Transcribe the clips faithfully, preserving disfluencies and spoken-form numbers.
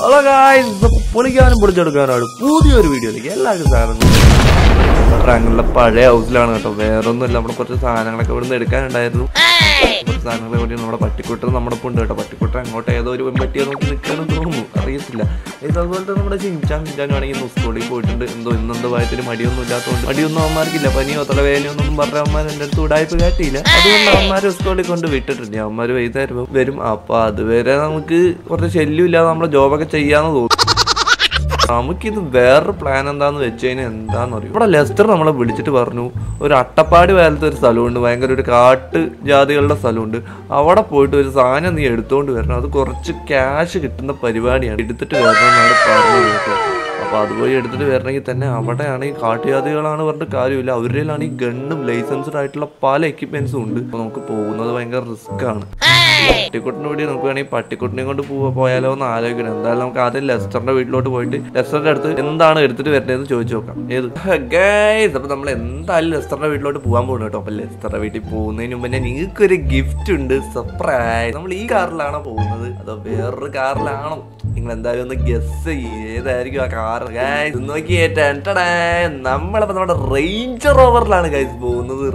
Hello guys, പൊളിക്കാനും പൊളിച്ചെടുക്കാനാണ് പുതിയൊരു വീഡിയോയിലേക്ക് എല്ലാവർക്കും സ്വാഗതം. നമ്മുടെ പഴയ ഹൗസിലാണ് കേട്ടോ, വേറൊന്നുമില്ല. നമ്മുടെ കുറച്ച് സാധനങ്ങളൊക്കെ ഇവിടെ നിന്ന് എടുക്കാനുണ്ടായിരുന്നു. കുറച്ച് സാധനങ്ങളെ കൂടി നമ്മുടെ പട്ടിക്കുട്ടർ നമ്മുടെ ഒപ്പം ഉണ്ട് കേട്ടോ. പട്ടിക്കുട്ടർ അങ്ങോട്ട് ഏതോ ഒരു വെമ്പട്ടിയെ നോക്കി നിൽക്കാനെന്ന് തോന്നുന്നു, അറിയത്തില്ല. ഇത് അതുപോലെ തന്നെ നമ്മുടെ ചിഞ്ചാൻ ചിഞ്ചാനും ആണെങ്കിൽ ഇന്ന് സ്കൂളിൽ പോയിട്ടുണ്ട്. എന്തോ ഇന്നെന്തോ ഭയത്തിൽ മടിയൊന്നും ഇല്ലാത്തതുകൊണ്ട് മടിയൊന്നും അവന്മാർക്കില്ല. പനിയോ തലവേദനയോ ഒന്നും പറഞ്ഞ അവന്മാർ എൻ്റെ അടുത്ത് ഉടായ്പ കാട്ടിയില്ല. അതുകൊണ്ട് അവന്മാർ സ്കൂളിൽ കൊണ്ട് വിട്ടിട്ടുണ്ട്. അവന്മാർ വൈകുന്നേരം വരും. അപ്പോൾ അതുവരെ നമുക്ക് കുറച്ച് ശല്യമില്ലാതെ നമ്മുടെ ജോബൊക്കെ ചെയ്യാന്ന് തോന്നുന്നു. നമുക്കിത് വേറൊരു പ്ലാൻ എന്താന്ന് വെച്ച് കഴിഞ്ഞാൽ എന്താന്ന് പറയും, ഇവിടെ ലെസ്റ്റർ നമ്മളെ വിളിച്ചിട്ട് പറഞ്ഞു ഒരു അട്ടപ്പാടി പോലത്തെ ഒരു സ്ഥലമുണ്ട്, ഭയങ്കര ഒരു കാട്ട് ജാതികളുടെ സ്ഥലമുണ്ട്, അവിടെ പോയിട്ട് ഒരു സാധനം നീ എടുത്തോണ്ട് വരണം, അത് കുറച്ച് ക്യാഷ് കിട്ടുന്ന പരിപാടിയാണ്, എടുത്തിട്ട് വരണം എന്നാണ് പറഞ്ഞു കേട്ടോ. അപ്പോൾ അതുപോയി എടുത്തിട്ട് വരണമെങ്കിൽ തന്നെ അവിടെയാണെങ്കിൽ കാട്ടുജാതികളാണ് പറഞ്ഞിട്ട് കാര്യമില്ല, അവരിലാണ് ഈ ഗണ്ണും ലൈസൻസ്ഡ് ആയിട്ടുള്ള പല എക്യുപ്മെന്റ്സും ഉണ്ട്. അപ്പോൾ നമുക്ക് പോകുന്നത് ഭയങ്കര റിസ്ക് ആണ്. പട്ടിക്കുട്ടിനെ കൂടി നമുക്ക് വേണമെങ്കിൽ പട്ടിക്കുട്ടിനെ കൊണ്ട് പോവാ പോയാലോ എന്ന് ആലോചിക്കണം. എന്തായാലും നമുക്ക് ആദ്യം ലെസ്റ്ററിന്റെ വീട്ടിലോട്ട് പോയിട്ട് ലെസ്റ്ററിന്റെ അടുത്ത് എന്താണ് എടുത്തിട്ട് വരുന്നതെന്ന് ചോദിച്ചു നോക്കാം. ഏത് ഗൈസ്, അപ്പൊ നമ്മൾ എന്തായാലും ലെസ്റ്ററിന്റെ വീട്ടിലോട്ട് പോകാൻ പോകുന്നു കേട്ടോ. അപ്പൊ ലെസ്റ്ററിന്റെ വീട്ടിൽ പോകുന്നതിന് മുമ്പ് ഞാൻ നിങ്ങൾക്കൊരു ഗിഫ്റ്റ് ഉണ്ട്, സർപ്രൈസ്. നമ്മൾ ഈ കാറിലാണോ പോകുന്നത് അതോ വേറൊരു കാറിലാണോ? നിങ്ങൾ എന്തായാലും ഒന്ന് ഗസ് ഏതായിരിക്കും ആ കാർ. ഗൈസ് നോക്കിയേ, നമ്മളപ്പോ നമ്മുടെ റേഞ്ചർ റോവറിലാണ് ഗൈസ് പോകുന്നത്.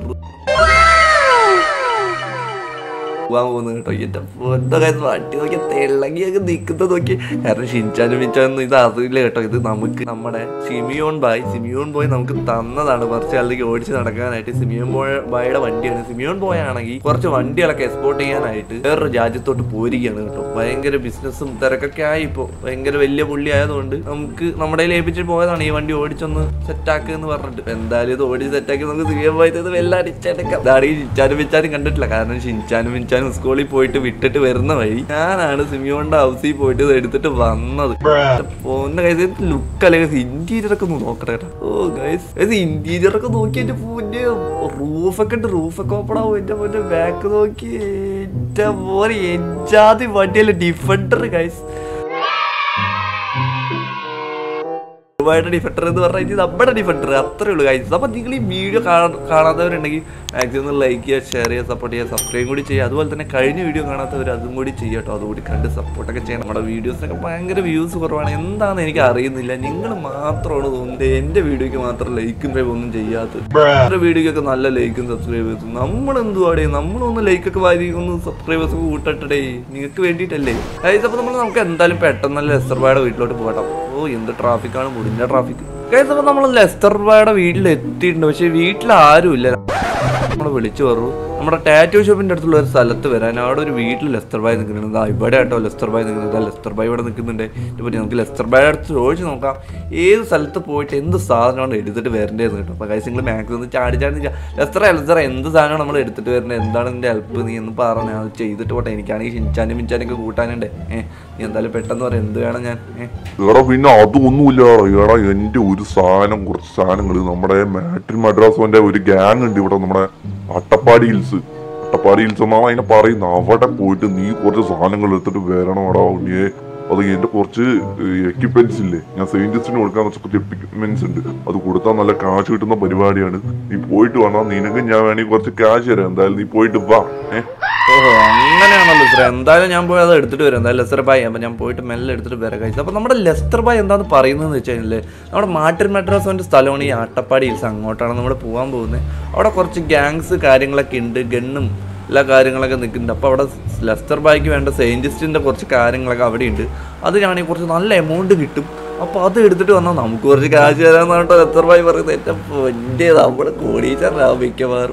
പോകാൻ പോകുന്നത് കേട്ടോ. എൻ്റെ ഫോട്ടോ കാര്യം വണ്ടി നോക്കിയാൽ തിളങ്ങിയൊക്കെ നിൽക്കുന്നത് നോക്കി. കാരണം ഷിൻചാനും മിൻചാനും ഇത് അറിയില്ല കേട്ടോ. ഇത് നമുക്ക് നമ്മുടെ സിമിയോൺ ബായ് സിമിയോൺ ബോയ് നമുക്ക് തന്നതാണ് കുറച്ച് കാലത്തേക്ക് ഓടിച്ച് നടക്കാനായിട്ട്. സിമിയോൺ ബോയ് ബായുടെ വണ്ടിയാണ്. സിമിയോൺ ബോയ് ആണെങ്കിൽ കുറച്ച് വണ്ടികളൊക്കെ എക്സ്പോർട്ട് ചെയ്യാനായിട്ട് വേറൊരു രാജ്യത്തോട്ട് പോയിരിക്കുകയാണ് കേട്ടോ. ഭയങ്കര ബിസിനസ്സും തിരക്കൊക്കെ ആയി. ഇപ്പോൾ ഭയങ്കര വലിയ പുള്ളി ആയതുകൊണ്ട് നമുക്ക് നമ്മുടെ ഏൽപ്പിച്ചിട്ട് പോയതാണ് ഈ വണ്ടി ഓടിച്ചൊന്ന് സെറ്റാക്കുക എന്ന് പറഞ്ഞിട്ട്. എന്തായാലും ഇത് ഓടിച്ച് സെറ്റാക്കി നമുക്ക് സിമിയോൺ ബോയ് വെല്ലാം അടിച്ചെടുക്കാം. അതാണ് ഈ ഷിൻചാനും മിൻചാനും കണ്ടിട്ടില്ല. കാരണം ഷിൻചാനും മിൻചാനും സ്കൂളിൽ പോയിട്ട് വിട്ടിട്ട് വരുന്ന വഴി ഞാനാണ് സിമിയോന്റെ ഹൗസിൽ പോയിട്ട് ഇത് എടുത്തിട്ട് വന്നത്. ഫോണിന്റെ കൈസ് ലുക്ക് അല്ലെങ്കിൽ ഇന്റീരിയർ ഒക്കെ ഒന്ന് നോക്കട്ടെ കേട്ടോ. ഓ ഗൈസ്, ഇത് ഇന്റീരിയർ ഒക്കെ നോക്കി എന്റെ ഫോണിന്റെ റൂഫൊക്കെ ഉണ്ട്, റൂഫൊക്കെ ഓപ്പൺ ആവും. എന്റെ ഫോണിന്റെ ബാക്ക് നോക്കി എന്റെ പോലെ എജാതി വണ്ടിയല്ലേ ഡിഫൻഡർ ഗൈസ്. ഡിഫൻഡർ എന്ന് പറഞ്ഞാൽ നമ്മുടെ ഡിഫൻഡർ അത്രേ ഉള്ളൂ ഗൈസ്. അപ്പൊ നിങ്ങൾ ഈ വീഡിയോ കാണാത്തവരുണ്ടെങ്കിൽ മാക്സിമം ലൈക്ക് ചെയ്യുക, ഷെയർ ചെയ്യുക, സപ്പോർട്ട് ചെയ്യുക, സബ്സ്ക്രൈബ് കൂടി ചെയ്യുക. അതുപോലെ തന്നെ കഴിഞ്ഞ വീഡിയോ കാണാത്തവർ അതും കൂടി ചെയ്യുക കേട്ടോ. അതുകൂടി കണ്ട് സപ്പോർട്ടൊക്കെ ചെയ്യണം. നമ്മുടെ വീഡിയോസിനൊക്കെ ഭയങ്കര വ്യൂസ് കുറവാണ്, എന്താണെന്ന് എനിക്ക് അറിയുന്നില്ല. നിങ്ങൾ മാത്രമാണ് തോന്നുന്നത് എൻ്റെ വീഡിയോക്ക് മാത്രം ലൈക്കും സബ്സ്ക്രൈബ് ഒന്നും ചെയ്യാത്തത്. വേറെ വീഡിയോക്കൊക്കെ നല്ല ലൈക്കും സബ്സ്ക്രൈബ് ചെയ്തു. നമ്മളെന്തുവാടേ, നമ്മളൊന്ന് ലൈക്കൊക്കെ വാരി ഒന്ന് സബ്സ്ക്രൈബേഴ്സ് ഒക്കെ കൂട്ടട്ടെ, നിങ്ങൾക്ക് വേണ്ടിയിട്ടല്ലേ ഗൈസ്. അപ്പോൾ നമ്മൾ നമുക്ക് എന്തായാലും പെട്ടെന്ന് ലെസ്റ്റർ ബായുടെ വീട്ടിലോട്ട് പോകട്ടോ. ഓ എന്ത് ട്രാഫിക്കാണ്, മുടിഞ്ഞ ട്രാഫിക് ഗൈസ്. അപ്പോൾ നമ്മൾ ലെസ്റ്റർ ബായുടെ വീട്ടിൽ എത്തിയിട്ടുണ്ട്. പക്ഷേ വീട്ടിൽ ആരുമില്ല. നമ്മൾ വിളിച്ചു പറഞ്ഞു നമ്മുടെ ടാറ്റു ഷോപ്പിന്റെ അടുത്തുള്ള ഒരു സ്ഥലത്ത് വരാൻ. അവിടെ ഒരു വീട്ടിൽ ലെസ്റ്റർ ബായ് നിൽക്കുന്നുണ്ട്. ആ ഇവിടെ കേട്ടോ ലെസ്റ്റർ ബായ് നിൽക്കുന്നത്. ലെസ്റ്റർ ബായ് ഇവിടെ നിൽക്കുന്നുണ്ട്. ഇതിപ്പോൾ നമുക്ക് ലെസ്റ്റർ ബായുടെ അടുത്ത് ചോദിച്ച് നോക്കാം ഏത് സ്ഥലത്ത് പോയിട്ട് എന്ത് സാധനമാണ് എടുത്തിട്ട് വരേണ്ടതെന്ന് കേട്ടോ. അപ്പോൾ ഗൈസ് നിങ്ങൾ മാക്സിമം ചാടി ചാടി ലെസ്റ്റർ ലെസ്റ്റർ എന്ത് സാധനമാണ് നമ്മൾ എടുത്തിട്ട് വരേണ്ടത്, എന്താണ് നിന്റെ ഹെൽപ്പ്, നീ എന്ന് പറഞ്ഞാൽ അത് ചെയ്തിട്ട് പോട്ടെ. എനിക്കാണെങ്കിൽ ഷിൻചാനും മിൻചാനൊക്കെ കൂട്ടാനുണ്ട്. ഏഹ് നീ എന്തായാലും പെട്ടെന്ന് പറയാം എന്ത് വേണം ഞാൻ. ഏടാ പിന്നെ അതൊന്നുമില്ല ഏടാ, എൻ്റെ ഒരു സാധനം കുറച്ച് സാധനങ്ങൾ നമ്മുടെ മാട്രിൻ മദ്രാസോന്റെ ഒരു ഗ്യാങ് ഉണ്ട് ഇവിടെ, നമ്മുടെ അട്ടപ്പാടി ഹിൽസ്. അട്ടപ്പാടി ഹിൽസ് എന്നാണ് അതിനെ പറയുന്നത്. അവിടെ പോയിട്ട് നീ കുറച്ച് സാധനങ്ങൾ എടുത്തിട്ട് വരണം എടാ. നീ അത് എൻ്റെ കുറച്ച് എക്യുപ്മെന്റ്സ് ഇല്ലേ, ഞാൻ സയന്റിസ്റ്റിന് കൊടുക്കാൻ കുറച്ച് എക്യുപ്മെന്റ്സ് ഉണ്ട്, അത് കൊടുത്താൽ നല്ല കാശ് കിട്ടുന്ന പരിപാടിയാണ്. നീ പോയിട്ട് വന്നാൽ നിനക്ക് ഞാൻ വേണമെങ്കിൽ കുറച്ച് കാശ് തരാം. എന്തായാലും നീ പോയിട്ട് വാ. ഏഹ് ഓഹോ അങ്ങനെയാണല്ലോ ലെസ്റ്റർ. എന്തായാലും ഞാൻ പോയി അത് എടുത്തിട്ട് വരാം. എന്തായാലും ലെസ്റ്റർ ബായ്. അപ്പം ഞാൻ പോയിട്ട് മെല്ലെ എടുത്തിട്ട് വരാം കഴിച്ചു. അപ്പോൾ നമ്മുടെ ലെസ്റ്റർ ബായ് എന്താന്ന് പറയുന്നതെന്ന് വെച്ച് കഴിഞ്ഞാൽ നമ്മുടെ മാട്രിൻ മദ്രാസോന്റെ സ്ഥലമാണ് ഈ അട്ടപ്പാടി ഹിൽസ്. അങ്ങോട്ടാണ് നമ്മൾ പോകാൻ പോകുന്നത്. അവിടെ കുറച്ച് ഗ്യാങ്സ് കാര്യങ്ങളൊക്കെ ഉണ്ട്, ഗണ്ണും എല്ലാ കാര്യങ്ങളൊക്കെ നിൽക്കുന്നുണ്ട്. അപ്പോൾ അവിടെ ലെസ്റ്റർ ബായ്ക്ക് വേണ്ട സയൻറ്റിസ്റ്റിൻ്റെ കുറച്ച് കാര്യങ്ങളൊക്കെ അവിടെ ഉണ്ട്. അതിനാണെങ്കിൽ കുറച്ച് നല്ല എമൗണ്ട് കിട്ടും. അപ്പോൾ അത് എടുത്തിട്ട് വന്നാൽ നമുക്ക് കുറച്ച് കാശ് തരാമെന്നാണ് കേട്ടോ ലെസ്റ്റർ ബായ് പറയുന്നത്. എൻ്റെ പൊന്നേ നമ്മുടെ കോടീശ്വരനാവും മിക്കവാറും.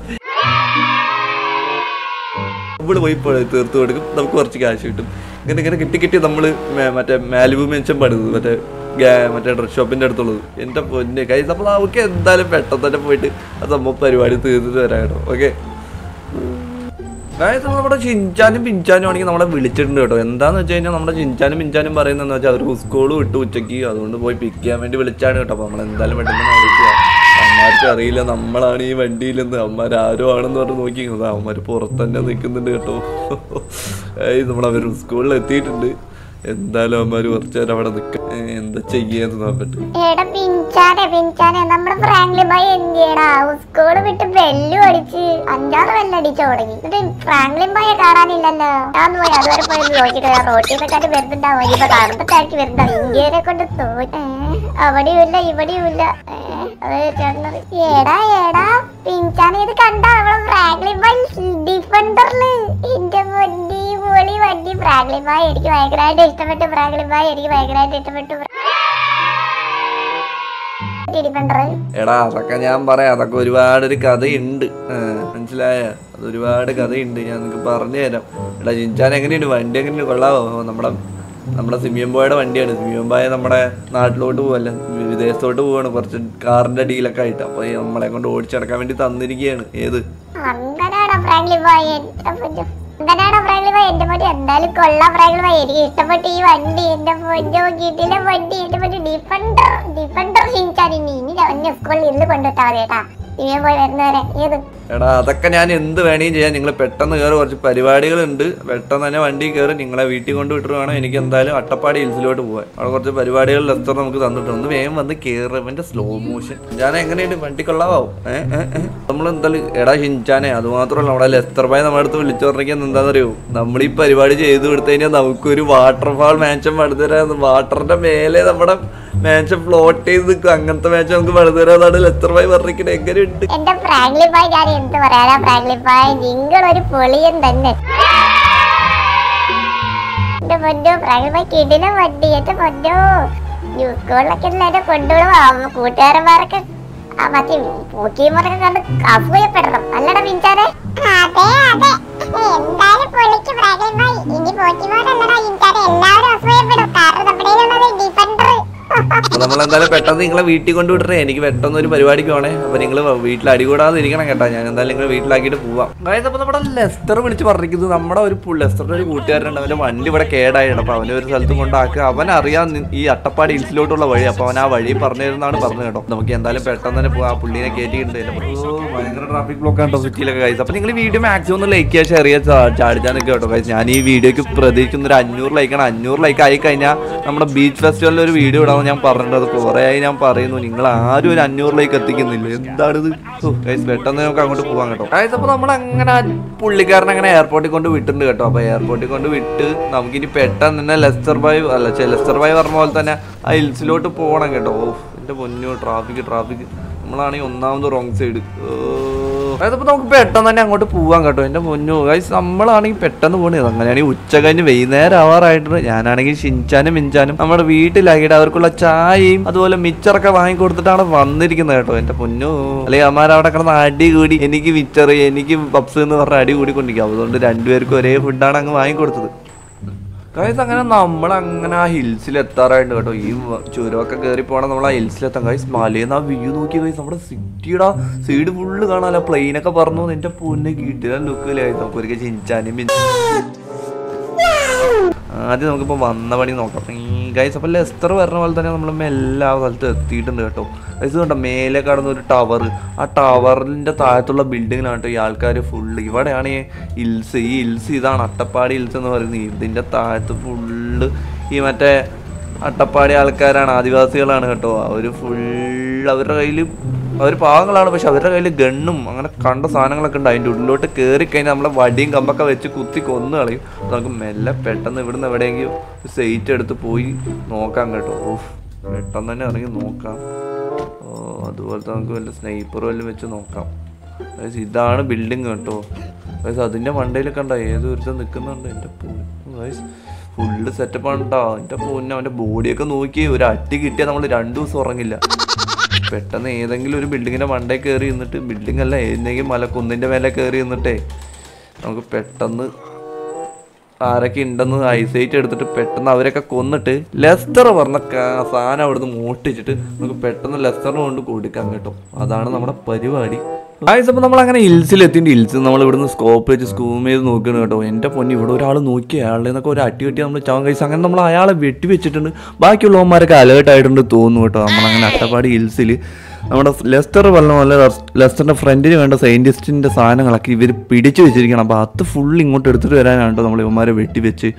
ഇവിടെ പോയി തീർത്ത് കൊടുക്കും, നമുക്ക് കുറച്ച് കാശ് കിട്ടും. ഇങ്ങനെ ഇങ്ങനെ കിട്ടി കിട്ടി നമ്മൾ മറ്റേ മാലിബു മെൻഷൻ പണിത് മറ്റേ മറ്റേ ഡ്രസ് ഷോപ്പിൻ്റെ അടുത്തുള്ളത്. എൻ്റെ പൊന്നെ കൈസ്. അപ്പോൾ നമുക്ക് എന്തായാലും പെട്ടെന്ന് തന്നെ പോയിട്ട് അത് നമ്മൾ പരിപാടി തീർത്തിട്ട് വരാം കേട്ടോ. ഓക്കെ അതായത് നമ്മുടെ ഷിൻചാനും പിൻചാനും ആണെങ്കിൽ നമ്മളെ വിളിച്ചിട്ടുണ്ട് കേട്ടോ. എന്താണെന്ന് വെച്ച് കഴിഞ്ഞാൽ നമ്മുടെ ഷിൻചാനും പിൻചാനും പറയുന്നതെന്ന് വെച്ചാൽ അവർ സ്കൂൾ വിട്ടു ഉച്ചയ്ക്ക്, അതുകൊണ്ട് പോയി പിക്ക് ചെയ്യാൻ വേണ്ടി വിളിച്ചാണ് കേട്ടോ. അപ്പോൾ നമ്മൾ എന്തായാലും പെട്ടെന്ന് വിളിക്കുക. അമ്മമാർക്ക് അറിയില്ല നമ്മളാണ് ഈ വണ്ടിയിലെന്ന്. അമ്മമാർ ആരോ ആണെന്ന് പറഞ്ഞ് നോക്കിക്കുന്നത്. അമ്മമാർ പുറത്ത് തന്നെ നിൽക്കുന്നുണ്ട് കേട്ടോ. നമ്മളവർ സ്കൂളിൽ എത്തിയിട്ടുണ്ട്. എന്തായാലും അവന്മാര് കുറച്ചു നേരം അവിടെ നിൽക്ക എന്താ ചെയ്യാന്ന് നോക്കട്ടെ. എടാ പിഞ്ചാനെ പിഞ്ചാനെ നമ്മുടെ ഫ്രാങ്ക്ലിൻ ഭായ് എന്തിയടാ? സ്കൂള് വിട്ട് ബെല്ലും അടിച്ച് അഞ്ചാറ് ബെല്ലടിച്ചു തുടങ്ങി. എന്നിട്ട് ഫ്രാങ്ക്ലിൻ ഭായെ കാണാനില്ലല്ലോ. ഞാൻ പോയി അതുവരെ പോയി നോക്കിട്ട് റോട്ടിന്നൊക്കെ വരുന്നുണ്ടാവും. ഇപ്പൊ കാണുമ്പത്താക്കി വരുന്നുണ്ടാവും. ഇന്ത്യനെ കൊണ്ട് തോറ്റ അവിടെയും ഇല്ല ഇവിടെയും ഇല്ല. എടാ എടാ പിഞ്ചാനെ ഇത് കണ്ടാ നമ്മളെ ഫ്രാങ്ക്ലിൻ ഭായ് ഡിഫൻഡറില് എന്റെ വണ്ടി പൊളി വണ്ടി. ഫ്രാങ്ക്ലിൻ ഭായ് എനിക്ക് ഭയങ്കരമായിട്ട് ഇഷ്ടപ്പെട്ടു. ഫ്രാങ്ക്ലിൻ ഭായ് എനിക്ക് ഭയങ്കരമായിട്ട് ഇഷ്ടപ്പെട്ടു. എടാ അതൊക്കെ ഞാൻ പറയാം. അതൊക്കെ ഒരുപാട് ഒരു കഥയുണ്ട്, മനസ്സിലായ? അത് ഒരുപാട് കഥയുണ്ട്, ഞാൻ നിനക്ക് പറഞ്ഞു തരാം. എടാ ജിൻചാൻ എങ്ങനെയുണ്ട്? വണ്ടി എങ്ങനെയുണ്ട്? കൊള്ളാവോ? നമ്മുടെ നമ്മുടെ സിമിയൻ ബോയുടെ വണ്ടിയാണ്. സിമിയൻ ബോയ നമ്മുടെ നാട്ടിലോട്ട് പോവല്ല, വിദേശത്തോട്ട് പോവാണ് കുറച്ച് കാറിന്റെ ഡീലൊക്കെ ആയിട്ട്. അപ്പൊ നമ്മളെ കൊണ്ട് ഓടിച്ചടക്കാൻ വേണ്ടി തന്നിരിക്കുകയാണ്. ഏത് അങ്ങനെയാണോ ഫ്രാങ്ക്ലിൻ ഭായ്? അങ്ങനെയാണോ ഫ്രാങ്ക്ലിൻ ഭായ്? എന്റെ പറ്റി എന്തായാലും കൊള്ളാം ഫ്രാങ്ക്ലിൻ ഭായ്. എനിക്ക് ഇഷ്ടപ്പെട്ടു ഈ വണ്ടി. എന്റെ പൊന്നോ കിട്ടില്ല വണ്ടി. എന്റെ പറ്റി ഡിഫൻഡർ ഡിഫൻഡർ ജിൻചാൻ. ഇനി ഇനി ഞാൻ സ്കൂളിൽ ഇന്ന് കൊണ്ടുവിട്ടാ മതി കേട്ടാ. സിമിയൻ ബോയ് വരുന്നവരെ. ഏത് എടാ അതൊക്കെ ഞാൻ എന്ത് വേണേലും ചെയ്യാം. നിങ്ങൾ പെട്ടെന്ന് കയറി, കുറച്ച് പരിപാടികളുണ്ട്. പെട്ടെന്ന് തന്നെ വണ്ടി കയറി നിങ്ങളെ വീട്ടിൽ കൊണ്ട് വിട്ടിട്ട് വേണം എനിക്ക് എന്തായാലും അട്ടപ്പാടി ഹിൽസിലോട്ട് പോകാൻ. അവിടെ കുറച്ച് പരിപാടികൾ ലെസ്റ്റർ നമുക്ക് തന്നിട്ടുണ്ട്. വേഗം വന്ന് കയറി. എൻ്റെ സ്ലോ മോഷൻ ഞാൻ എങ്ങനെയുണ്ട്? വണ്ടി കൊള്ളാവും. ഏഹ് ഏഹ് നമ്മളെന്തായാലും എടാ ഷിൻചാനെ അത് മാത്രമല്ല, നമ്മുടെ ലെസ്റ്റർ ഭായ് നമ്മുടെ അടുത്ത് വിളിച്ചു പറഞ്ഞിരിക്കുന്നത് എന്താണെന്നറിയോ? നമ്മൾ ഈ പരിപാടി ചെയ്ത് കൊടുത്തു കഴിഞ്ഞാൽ നമുക്കൊരു വാട്ടർഫാൾ മാൻഷൻ പണിതരാം. വാട്ടറിന്റെ മേലെ നമ്മുടെ മാൻഷൻ ഫ്ലോട്ട് ചെയ്ത് നിൽക്കും. അങ്ങനത്തെ മാൻഷൻ നമുക്ക് പണിതരാന്നാണ് ലെസ്റ്റർ ഭായ് പറഞ്ഞിരിക്കുന്നത്. എങ്ങനെയുണ്ട് എന്റെ ഫ്രാങ്ക്ലിൻ ഭായ്? ഞാൻ എന്ത് പറയാനാ ഫ്രാങ്ക്ലിൻ ഭായ്, നിങ്ങളൊരു പൊളിയൻ തന്നെ. എന്റെ പൊന്നോ ഫ്രാങ്ക്ലിൻ ഭായ് കിടിലം വണ്ടി. എന്റെ പൊന്നോ ന്യൂ സ്കൂളിലൊക്കെ എന്നെ കൊണ്ടുപോകും. കൂട്ടുകാരന്മാരൊക്കെ മറ്റേ പൂക്കിമൊക്കെ കണ്ട് അസൂയപ്പെടണം അല്ലടാ പിഞ്ചാനെ? അതെ അതെ എന്തായാലും പൊളിക്ക് ഫ്രാങ്ക്ലിൻ ഭായ്. ഇനി പൂക്കിമോനല്ലടാ പിഞ്ചാനെ, എല്ലാവരും അസൂയപ്പെടും. കാരണം നമ്മുടെ ഡിഫൻഡർ. അപ്പൊ നമ്മളെന്തായാലും പെട്ടെന്ന് നിങ്ങളെ വീട്ടിൽ കൊണ്ട് വിട്ടേ. എനിക്ക് പെട്ടെന്ന് ഒരു പരിപാടിക്ക് പോണേ. അപ്പൊ നിങ്ങൾ വീട്ടിൽ അടികൂടാതെ ഇരിക്കണം കേട്ടോ. ഞാൻ എന്തായാലും നിങ്ങൾ വീട്ടിലാക്കിയിട്ട് പോവാം. അതായത് അപ്പൊ നമ്മുടെ ലെസ്റ്റർ വിളിച്ച് പറഞ്ഞിരിക്കുന്നത് നമ്മുടെ ഒരു ലെസ്റ്ററിന്റെ ഒരു കൂട്ടുകാരനുണ്ട്. അവന്റെ വണ്ടി ഇവിടെ കേടായിരുന്നു. അപ്പൊ അവനെ ഒരു സ്ഥലത്ത് കൊണ്ടാക്കുക. അവൻ അറിയാം ഈ അട്ടപ്പാടി ഹിൽസിലോട്ടുള്ള വഴി. അപ്പൊ അവൻ ആ വഴി പറഞ്ഞു തരുന്നതാണ് പറഞ്ഞു കേട്ടോ. നമുക്ക് എന്തായാലും പെട്ടെന്ന് തന്നെ പോവാം. ആ പുള്ളിനെ കയറ്റിയിട്ടുണ്ട്. ഭയങ്കര ട്രാഫിക് ബ്ലോക്ക് ആണ് കേട്ടോ സിറ്റിയിലൊക്കെ കഴിച്ചു. അപ്പൊ നിങ്ങൾ വീഡിയോ മാക്സിമം ഒന്ന് ലൈക്ക് ചെയ്യുക, ഷെയർ ചെയ്യുക, ചാടിച്ചാൽ നിൽക്കുക കേട്ടോ കഴിച്ചു. ഞാൻ ഈ വീഡിയോക്ക് പ്രതീക്ഷിക്കുന്ന ഒരു അഞ്ഞൂറ് ലൈക്കാണ്. അഞ്ഞൂറ് ലൈക്ക് ആയി കഴിഞ്ഞാൽ നമ്മുടെ ബീച്ച് ഫെസ്റ്റിവലിൽ ഒരു വീഡിയോ ഇടാമെന്ന് ഞാൻ പറഞ്ഞിട്ട് അത് കുറേ ആയി ഞാൻ പറയുന്നു. നിങ്ങൾ ആരും ഒരു അഞ്ഞൂറിലേക്ക് എത്തിക്കുന്നില്ല. എന്താണിത്? പെട്ടെന്ന് നമുക്ക് അങ്ങോട്ട് പോകാൻ കേട്ടോ. അതായത് അപ്പൊ നമ്മൾ അങ്ങനെ പുള്ളിക്കാരൻ അങ്ങനെ എയർപോർട്ടിൽ കൊണ്ട് വിട്ടിട്ടുണ്ട് കേട്ടോ. അപ്പൊ എയർപോർട്ടിൽ കൊണ്ട് വിട്ട് നമുക്കിനി പെട്ടെന്ന് തന്നെ ലെസ്റ്റർ ഭായ് അല്ല ലെസ്റ്റർ ഭായ് പറഞ്ഞ പോലെ തന്നെ ആ ഹിൽസിലോട്ട് പോകണം കേട്ടോ. ഓ എന്റെ പൊന്നു ട്രാഫിക് ട്രാഫിക്. നമ്മളാണെങ്കിൽ ഒന്നാമത് റോങ് സൈഡ്. അതായത് നമുക്ക് പെട്ടെന്ന് തന്നെ അങ്ങോട്ട് പോവാൻ കേട്ടോ. എൻ്റെ പൊന്നു ഗൈസ് നമ്മളാണെങ്കിൽ പെട്ടെന്ന് പോകണത്. അങ്ങനെയാണെങ്കിൽ ഉച്ച കഴിഞ്ഞ് വൈകുന്നേരം ആവാറായിട്ട് ഞാനാണെങ്കിൽ ഷിൻചാനും മിൻചാനും നമ്മുടെ വീട്ടിലാക്കിയിട്ട് അവർക്കുള്ള ചായയും അതുപോലെ മിച്ചറൊക്കെ വാങ്ങിക്കൊടുത്തിട്ടാണ് വന്നിരിക്കുന്നത് കേട്ടോ. എൻ്റെ പൊന്നു അല്ലെങ്കിൽ അമ്മാരവിടെ കിടന്ന് അടി കൂടി എനിക്ക് മിച്ചർ എനിക്ക് പപ്സ് എന്ന് പറഞ്ഞ അടി കൂടി കൊണ്ടിരിക്കും. അതുകൊണ്ട് രണ്ടുപേർക്കും ഒരേ ഫുഡാണ് അങ്ങ് വാങ്ങിക്കൊടുത്തത്. ഗൈസ് അങ്ങനെ നമ്മളങ്ങനെ ആ ഹിൽസിൽ എത്താറായിട്ട് കേട്ടോ. ഈ ചുരമൊക്കെ കയറി പോകണം നമ്മൾ ആ ഹിൽസിലെത്താം. ഗൈസ് മലയെന്ന് ആ വ്യൂ നോക്കി ഗൈസ് നമ്മുടെ സിറ്റിയുടെ സൈഡ് ഫുള്ള് കാണാമല്ലോ. പ്ലെയിനൊക്കെ പറഞ്ഞു നിന്റെ പൊന്നെ കിട്ടിയ ലുക്കിലായി. നമുക്ക് ഒരിക്കൽ ചിഞ്ചാനും ആദ്യം നമുക്കിപ്പോൾ വന്ന പണി നോക്കാം ഗൈസ്. അപ്പോൾ ലെസ്റ്റർ പറഞ്ഞ പോലെ തന്നെ നമ്മൾ എല്ലാ സ്ഥലത്തും എത്തിയിട്ടുണ്ട് കേട്ടോ. ഗൈസ് കണ്ടോ മേലെ കടന്ന ഒരു ടവർ. ആ ടവറിൻ്റെ താഴത്തുള്ള ബിൽഡിങ്ങിലാണ് ഈ ആൾക്കാർ ഫുള്ള്. ഇവിടെയാണ് ഈ ഹിൽസ്. ഈ ഹിൽസ് ഇതാണ് അട്ടപ്പാടി ഹിൽസ് എന്ന് പറയുന്നത്. ഇതിൻ്റെ താഴത്ത് ഫുള്ള് ഈ മറ്റേ അട്ടപ്പാടി ആൾക്കാരാണ്, ആദിവാസികളാണ് കേട്ടോ. അവർ ഫുള്ള് അവരുടെ കയ്യിൽ അവർ പാവങ്ങളാണ്. പക്ഷെ അവരുടെ കയ്യിൽ ഗണ്ണും അങ്ങനെ കണ്ട സാധനങ്ങളൊക്കെ ഉണ്ട്. അതിൻ്റെ ഉള്ളിലോട്ട് കയറി കഴിഞ്ഞാൽ നമ്മളെ വടിയും കമ്പൊക്കെ വെച്ച് കുത്തി കൊന്നു കളയും. നമുക്ക് മെല്ലെ പെട്ടെന്ന് ഇവിടുന്ന് എവിടെയെങ്കിലും സൈറ്റ് എടുത്ത് പോയി നോക്കാം കേട്ടോ. ഓഫ് പെട്ടെന്ന് തന്നെ ഇറങ്ങി നോക്കാം. ഓ അതുപോലത്തെ നമുക്ക് വല്ല സ്നൈപ്പർ വല്ലതും വെച്ച് നോക്കാം. ഇതാണ് ബിൽഡിങ് കേട്ടോ. ഗൈസ് അതിൻ്റെ മണ്ടയിലൊക്കെ ഉണ്ടോ ഏത് ഒരുത്തം നിൽക്കുന്നുണ്ട്. എൻ്റെ പൊന്നു ഗൈസ് ഫുള്ള് സെറ്റപ്പാണ് കേട്ടോ. എൻ്റെ പൊന്നെ അവൻ്റെ ബോഡിയൊക്കെ നോക്കി ഒരു അട്ടി കിട്ടിയാൽ നമ്മൾ രണ്ടു ദിവസം ഉറങ്ങില്ല. പെട്ടെന്ന് ഏതെങ്കിലും ഒരു ബിൽഡിങ്ങിൻ്റെ മണ്ടയിൽ കയറി നിന്നിട്ട്, ബിൽഡിംഗ് അല്ല ഏതെങ്കിലും മലക്കുന്നിൻ്റെ മേലെ കയറി നിന്നിട്ടേ നമുക്ക് പെട്ടെന്ന് ആരൊക്കെ ഉണ്ടെന്ന് ഐസൈറ്റ് എടുത്തിട്ട് പെട്ടെന്ന് അവരൊക്കെ കൊന്നിട്ട് ലെസ്റ്റർ പറഞ്ഞ സാധനം അവിടുന്ന് മോട്ടിച്ചിട്ട് നമുക്ക് പെട്ടെന്ന് ലെസ്റ്ററിന് കൊണ്ട് കൊടുക്കാം കേട്ടോ. അതാണ് നമ്മുടെ പരിപാടി. ഗൈസ് അപ്പോൾ നമ്മൾ അങ്ങനെ ഹിൽസിൽ എത്തിയിട്ട് ഹിൽസ് നമ്മൾ ഇവിടുന്ന് സ്കോപ്പ് വെച്ച് സ്കൂം ചെയ്ത് നോക്കണം കേട്ടോ. എൻ്റെ പൊന്നി ഇവിടെ ഒരാൾ നോക്കി അയാളുടെ നിന്നൊക്കെ ഒരു അട്ടി കെട്ടി നമ്മൾ ചാവും. ഗൈസ് അങ്ങനെ നമ്മൾ അയാളെ വെട്ടി വെച്ചിട്ടുണ്ട്. ബാക്കിയുള്ളവന്മാരൊക്കെ അലേർട്ടായിട്ടുണ്ട് തോന്നുന്നു കേട്ടോ. നമ്മളങ്ങനെ അട്ടപ്പാടി ഹിൽസിൽ നമ്മുടെ ലെസ്റ്റർ പറഞ്ഞ പോലെ ലെസ്റ്ററിൻ്റെ ഫ്രണ്ടിന് വേണ്ട സയൻറ്റിസ്റ്റിൻ്റെ സാധനങ്ങളൊക്കെ ഇവർ പിടിച്ചു വെച്ചിരിക്കണം. അപ്പോൾ അത് ഫുൾ ഇങ്ങോട്ട് എടുത്തിട്ട് വരാനാണ് കേട്ടോ നമ്മൾ ഇവന്മാരെ വെട്ടി വെച്ച്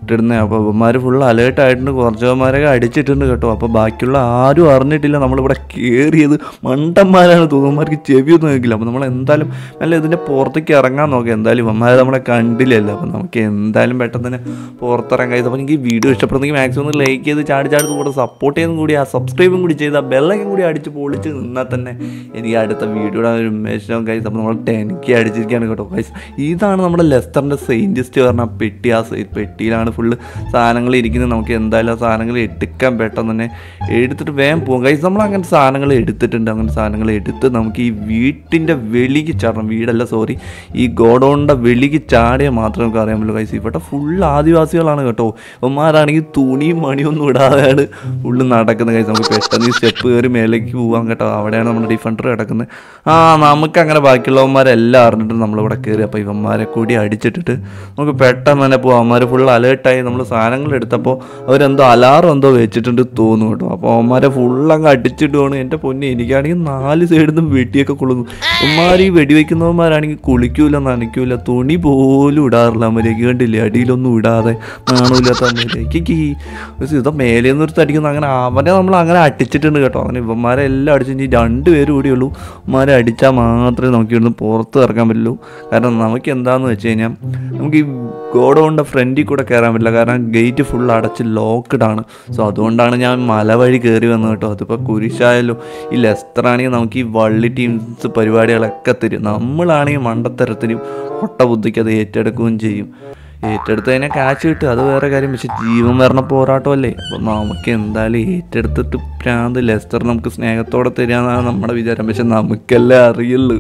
ഇട്ടിടുന്നത്. അപ്പോൾ ഇവന്മാർ ഫുൾ അലേർട്ട് ആയിട്ടുണ്ട്, കുറച്ചവന്മാരൊക്കെ അടിച്ചിട്ടുണ്ട് കേട്ടോ. അപ്പോൾ ബാക്കിയുള്ള ആരും അറിഞ്ഞിട്ടില്ല നമ്മളിവിടെ കയറിയത്. മണ്ടന്മാരാണ് തോന്നുന്നവന്മാർക്ക് ചെവിയൊന്നും കേൾക്കില്ല. അപ്പോൾ നമ്മൾ എന്തായാലും നല്ല ഇതിൻ്റെ പുറത്തേക്ക് ഇറങ്ങാൻ നോക്കാം. എന്തായാലും ഇവന്മാരെ നമ്മളെ കണ്ടില്ലല്ലോ. അപ്പോൾ നമുക്ക് എന്തായാലും പെട്ടെന്ന് തന്നെ പുറത്തിറങ്ങാം. അപ്പോൾ എനിക്ക് ഈ വീഡിയോ ഇഷ്ടപ്പെടുന്നെങ്കിൽ മാക്സിമം ഒന്ന് ലൈക്ക് ചെയ്ത് ചാടി ചാടി കൂടെ സപ്പോർട്ട് ചെയ്യുന്നതും കൂടി ആ സബ്സ്ക്രൈബും കൂടി ചെയ്ത് ആ ബെല്ലൈക്കൻ കൂടി അടിച്ച് പൊളിച്ച് നിന്നാൽ തന്നെ എനിക്ക് അടുത്ത വീഡിയോയുടെ ഒരു ഉന്മേഷം കൈസ്. അപ്പോൾ നമ്മൾ ടെനിക്ക് അടിച്ചിരിക്കുകയാണ് കേട്ടോ കൈസ്. ഇതാണ് നമ്മുടെ ലെസ്റ്ററിൻ്റെ സെയിൻറ്റിസ്റ്റ് പറഞ്ഞ പെട്ടി. ആ പെട്ടിയിലാണ് ഫുള്ള് സാധനങ്ങൾ ഇരിക്കുന്നത്. നമുക്ക് എന്തായാലും ആ സാധനങ്ങൾ എടുക്കാൻ പെട്ടെന്ന് തന്നെ എടുത്തിട്ട് വേഗം പോകും കൈസ്. നമ്മൾ അങ്ങനത്തെ സാധനങ്ങൾ എടുത്തിട്ടുണ്ട്. അങ്ങനത്തെ സാധനങ്ങൾ എടുത്ത് നമുക്ക് ഈ വീട്ടിൻ്റെ വെളിക്ക് ചാടണം. വീടല്ല സോറി, ഈ ഗോഡൗണിൻ്റെ വെളിക്ക് ചാടിയാൽ മാത്രമേ നമുക്ക് അറിയാൻ പറ്റുള്ളൂ കൈസ്. ഇവിടെ ഫുൾ ആദിവാസികളാണ് കേട്ടോ. ഇവന്മാരാണെങ്കിൽ തുണിയും മണിയൊന്നും ഇടാതെയാണ് ഫുള്ള് നടക്കുന്നത് കൈസ്. നമുക്ക് പെട്ടെന്ന് ഈ സ്റ്റെപ്പ് കയറി മേലേക്ക് പോകാൻ കേട്ടോ. അവിടെയാണ് നമ്മുടെ ഡിഫൻഡർ കിടക്കുന്നത്. ആ നമുക്ക് അങ്ങനെ ബാക്കിയുള്ളവന്മാരെല്ലാം അറിഞ്ഞിട്ട് നമ്മളിവിടെ കയറി. അപ്പോൾ ഇവന്മാരെ കൂടി അടിച്ചിട്ടിട്ട് നമുക്ക് പെട്ടെന്ന് തന്നെ പോകാം. അവന്മാർ ഫുൾ അലേർട്ടായി. നമ്മൾ സാധനങ്ങൾ എടുത്തപ്പോൾ അവരെന്തോ അലാറം എന്തോ വെച്ചിട്ടുണ്ട് തോന്നുന്നു കേട്ടോ. അപ്പോൾ അവന്മാരെ ഫുള്ളങ്ങ് അടിച്ചിട്ടുമാണ്. എൻ്റെ പൊന്നെ, എനിക്കാണെങ്കിൽ നാല് സൈഡിൽ നിന്നും വെട്ടിയൊക്കെ കൊള്ളുന്നു. അവന്മാർ ഈ വെടിവെക്കുന്നവന്മാരാണെങ്കിൽ കുളിക്കൂല, നനയ്ക്കൂല, തുണി പോലും ഇടാറില്ല. അമ്മരേക്ക് കണ്ടില്ലേ, അടിയിലൊന്നും ഇടാതെ നാണൂല്ലാത്ത അമ്മരേക്ക് ഇതാ മേലെ നിന്നൊരു അടിക്കുന്നു. അങ്ങനെ അവനെ നമ്മൾ അങ്ങനെ അടിച്ചിട്ടുണ്ട് കേട്ടോ. അങ്ങനെ ഇവന്മാരെ എല്ലാം അടിച്ച് ഇനി രണ്ടുപേരും കൂടിയുള്ളൂ. ഇവന്മാരെ അടിച്ചാൽ മാത്രമേ നമുക്ക് ഇവിടുന്ന് പുറത്ത് ഇറക്കാൻ പറ്റുള്ളൂ. കാരണം നമുക്ക് എന്താണെന്ന് വെച്ച് കഴിഞ്ഞാൽ നമുക്ക് ഈ ഗോഡൗണിൻ്റെ ഫ്രണ്ടിൽ കൂടെ കയറാൻ പറ്റില്ല. കാരണം ഗേറ്റ് ഫുൾ അടച്ച് ലോക്ക്ഡ് ആണ്. സോ അതുകൊണ്ടാണ് ഞാൻ മല വഴി കയറി വന്നത് കേട്ടോ. അതിപ്പോൾ കുരിശായാലും ഈ ലെസ്റ്ററാണെങ്കിൽ നമുക്ക് ഈ വള്ളി ടീംസ് പരിപാടികളൊക്കെ തരും. നമ്മളാണെങ്കിൽ മണ്ടത്തരത്തിനും പൊട്ട ബുദ്ധിക്ക് അത് ഏറ്റെടുക്കുകയും ചെയ്യും. ഏറ്റെടുത്ത് കഴിഞ്ഞാൽ കാശ് കിട്ടും, അത് വേറെ കാര്യം. പക്ഷെ ജീവൻ വരണ പോരാട്ടമല്ലേ. അപ്പോൾ നമുക്ക് എന്തായാലും ഏറ്റെടുത്തിട്ട് പ്രാന്ത് ലെസ്റ്റർ നമുക്ക് സ്നേഹത്തോടെ തരികയെന്നാണ് നമ്മുടെ വിചാരം. പക്ഷെ നമുക്കല്ലേ അറിയുള്ളൂ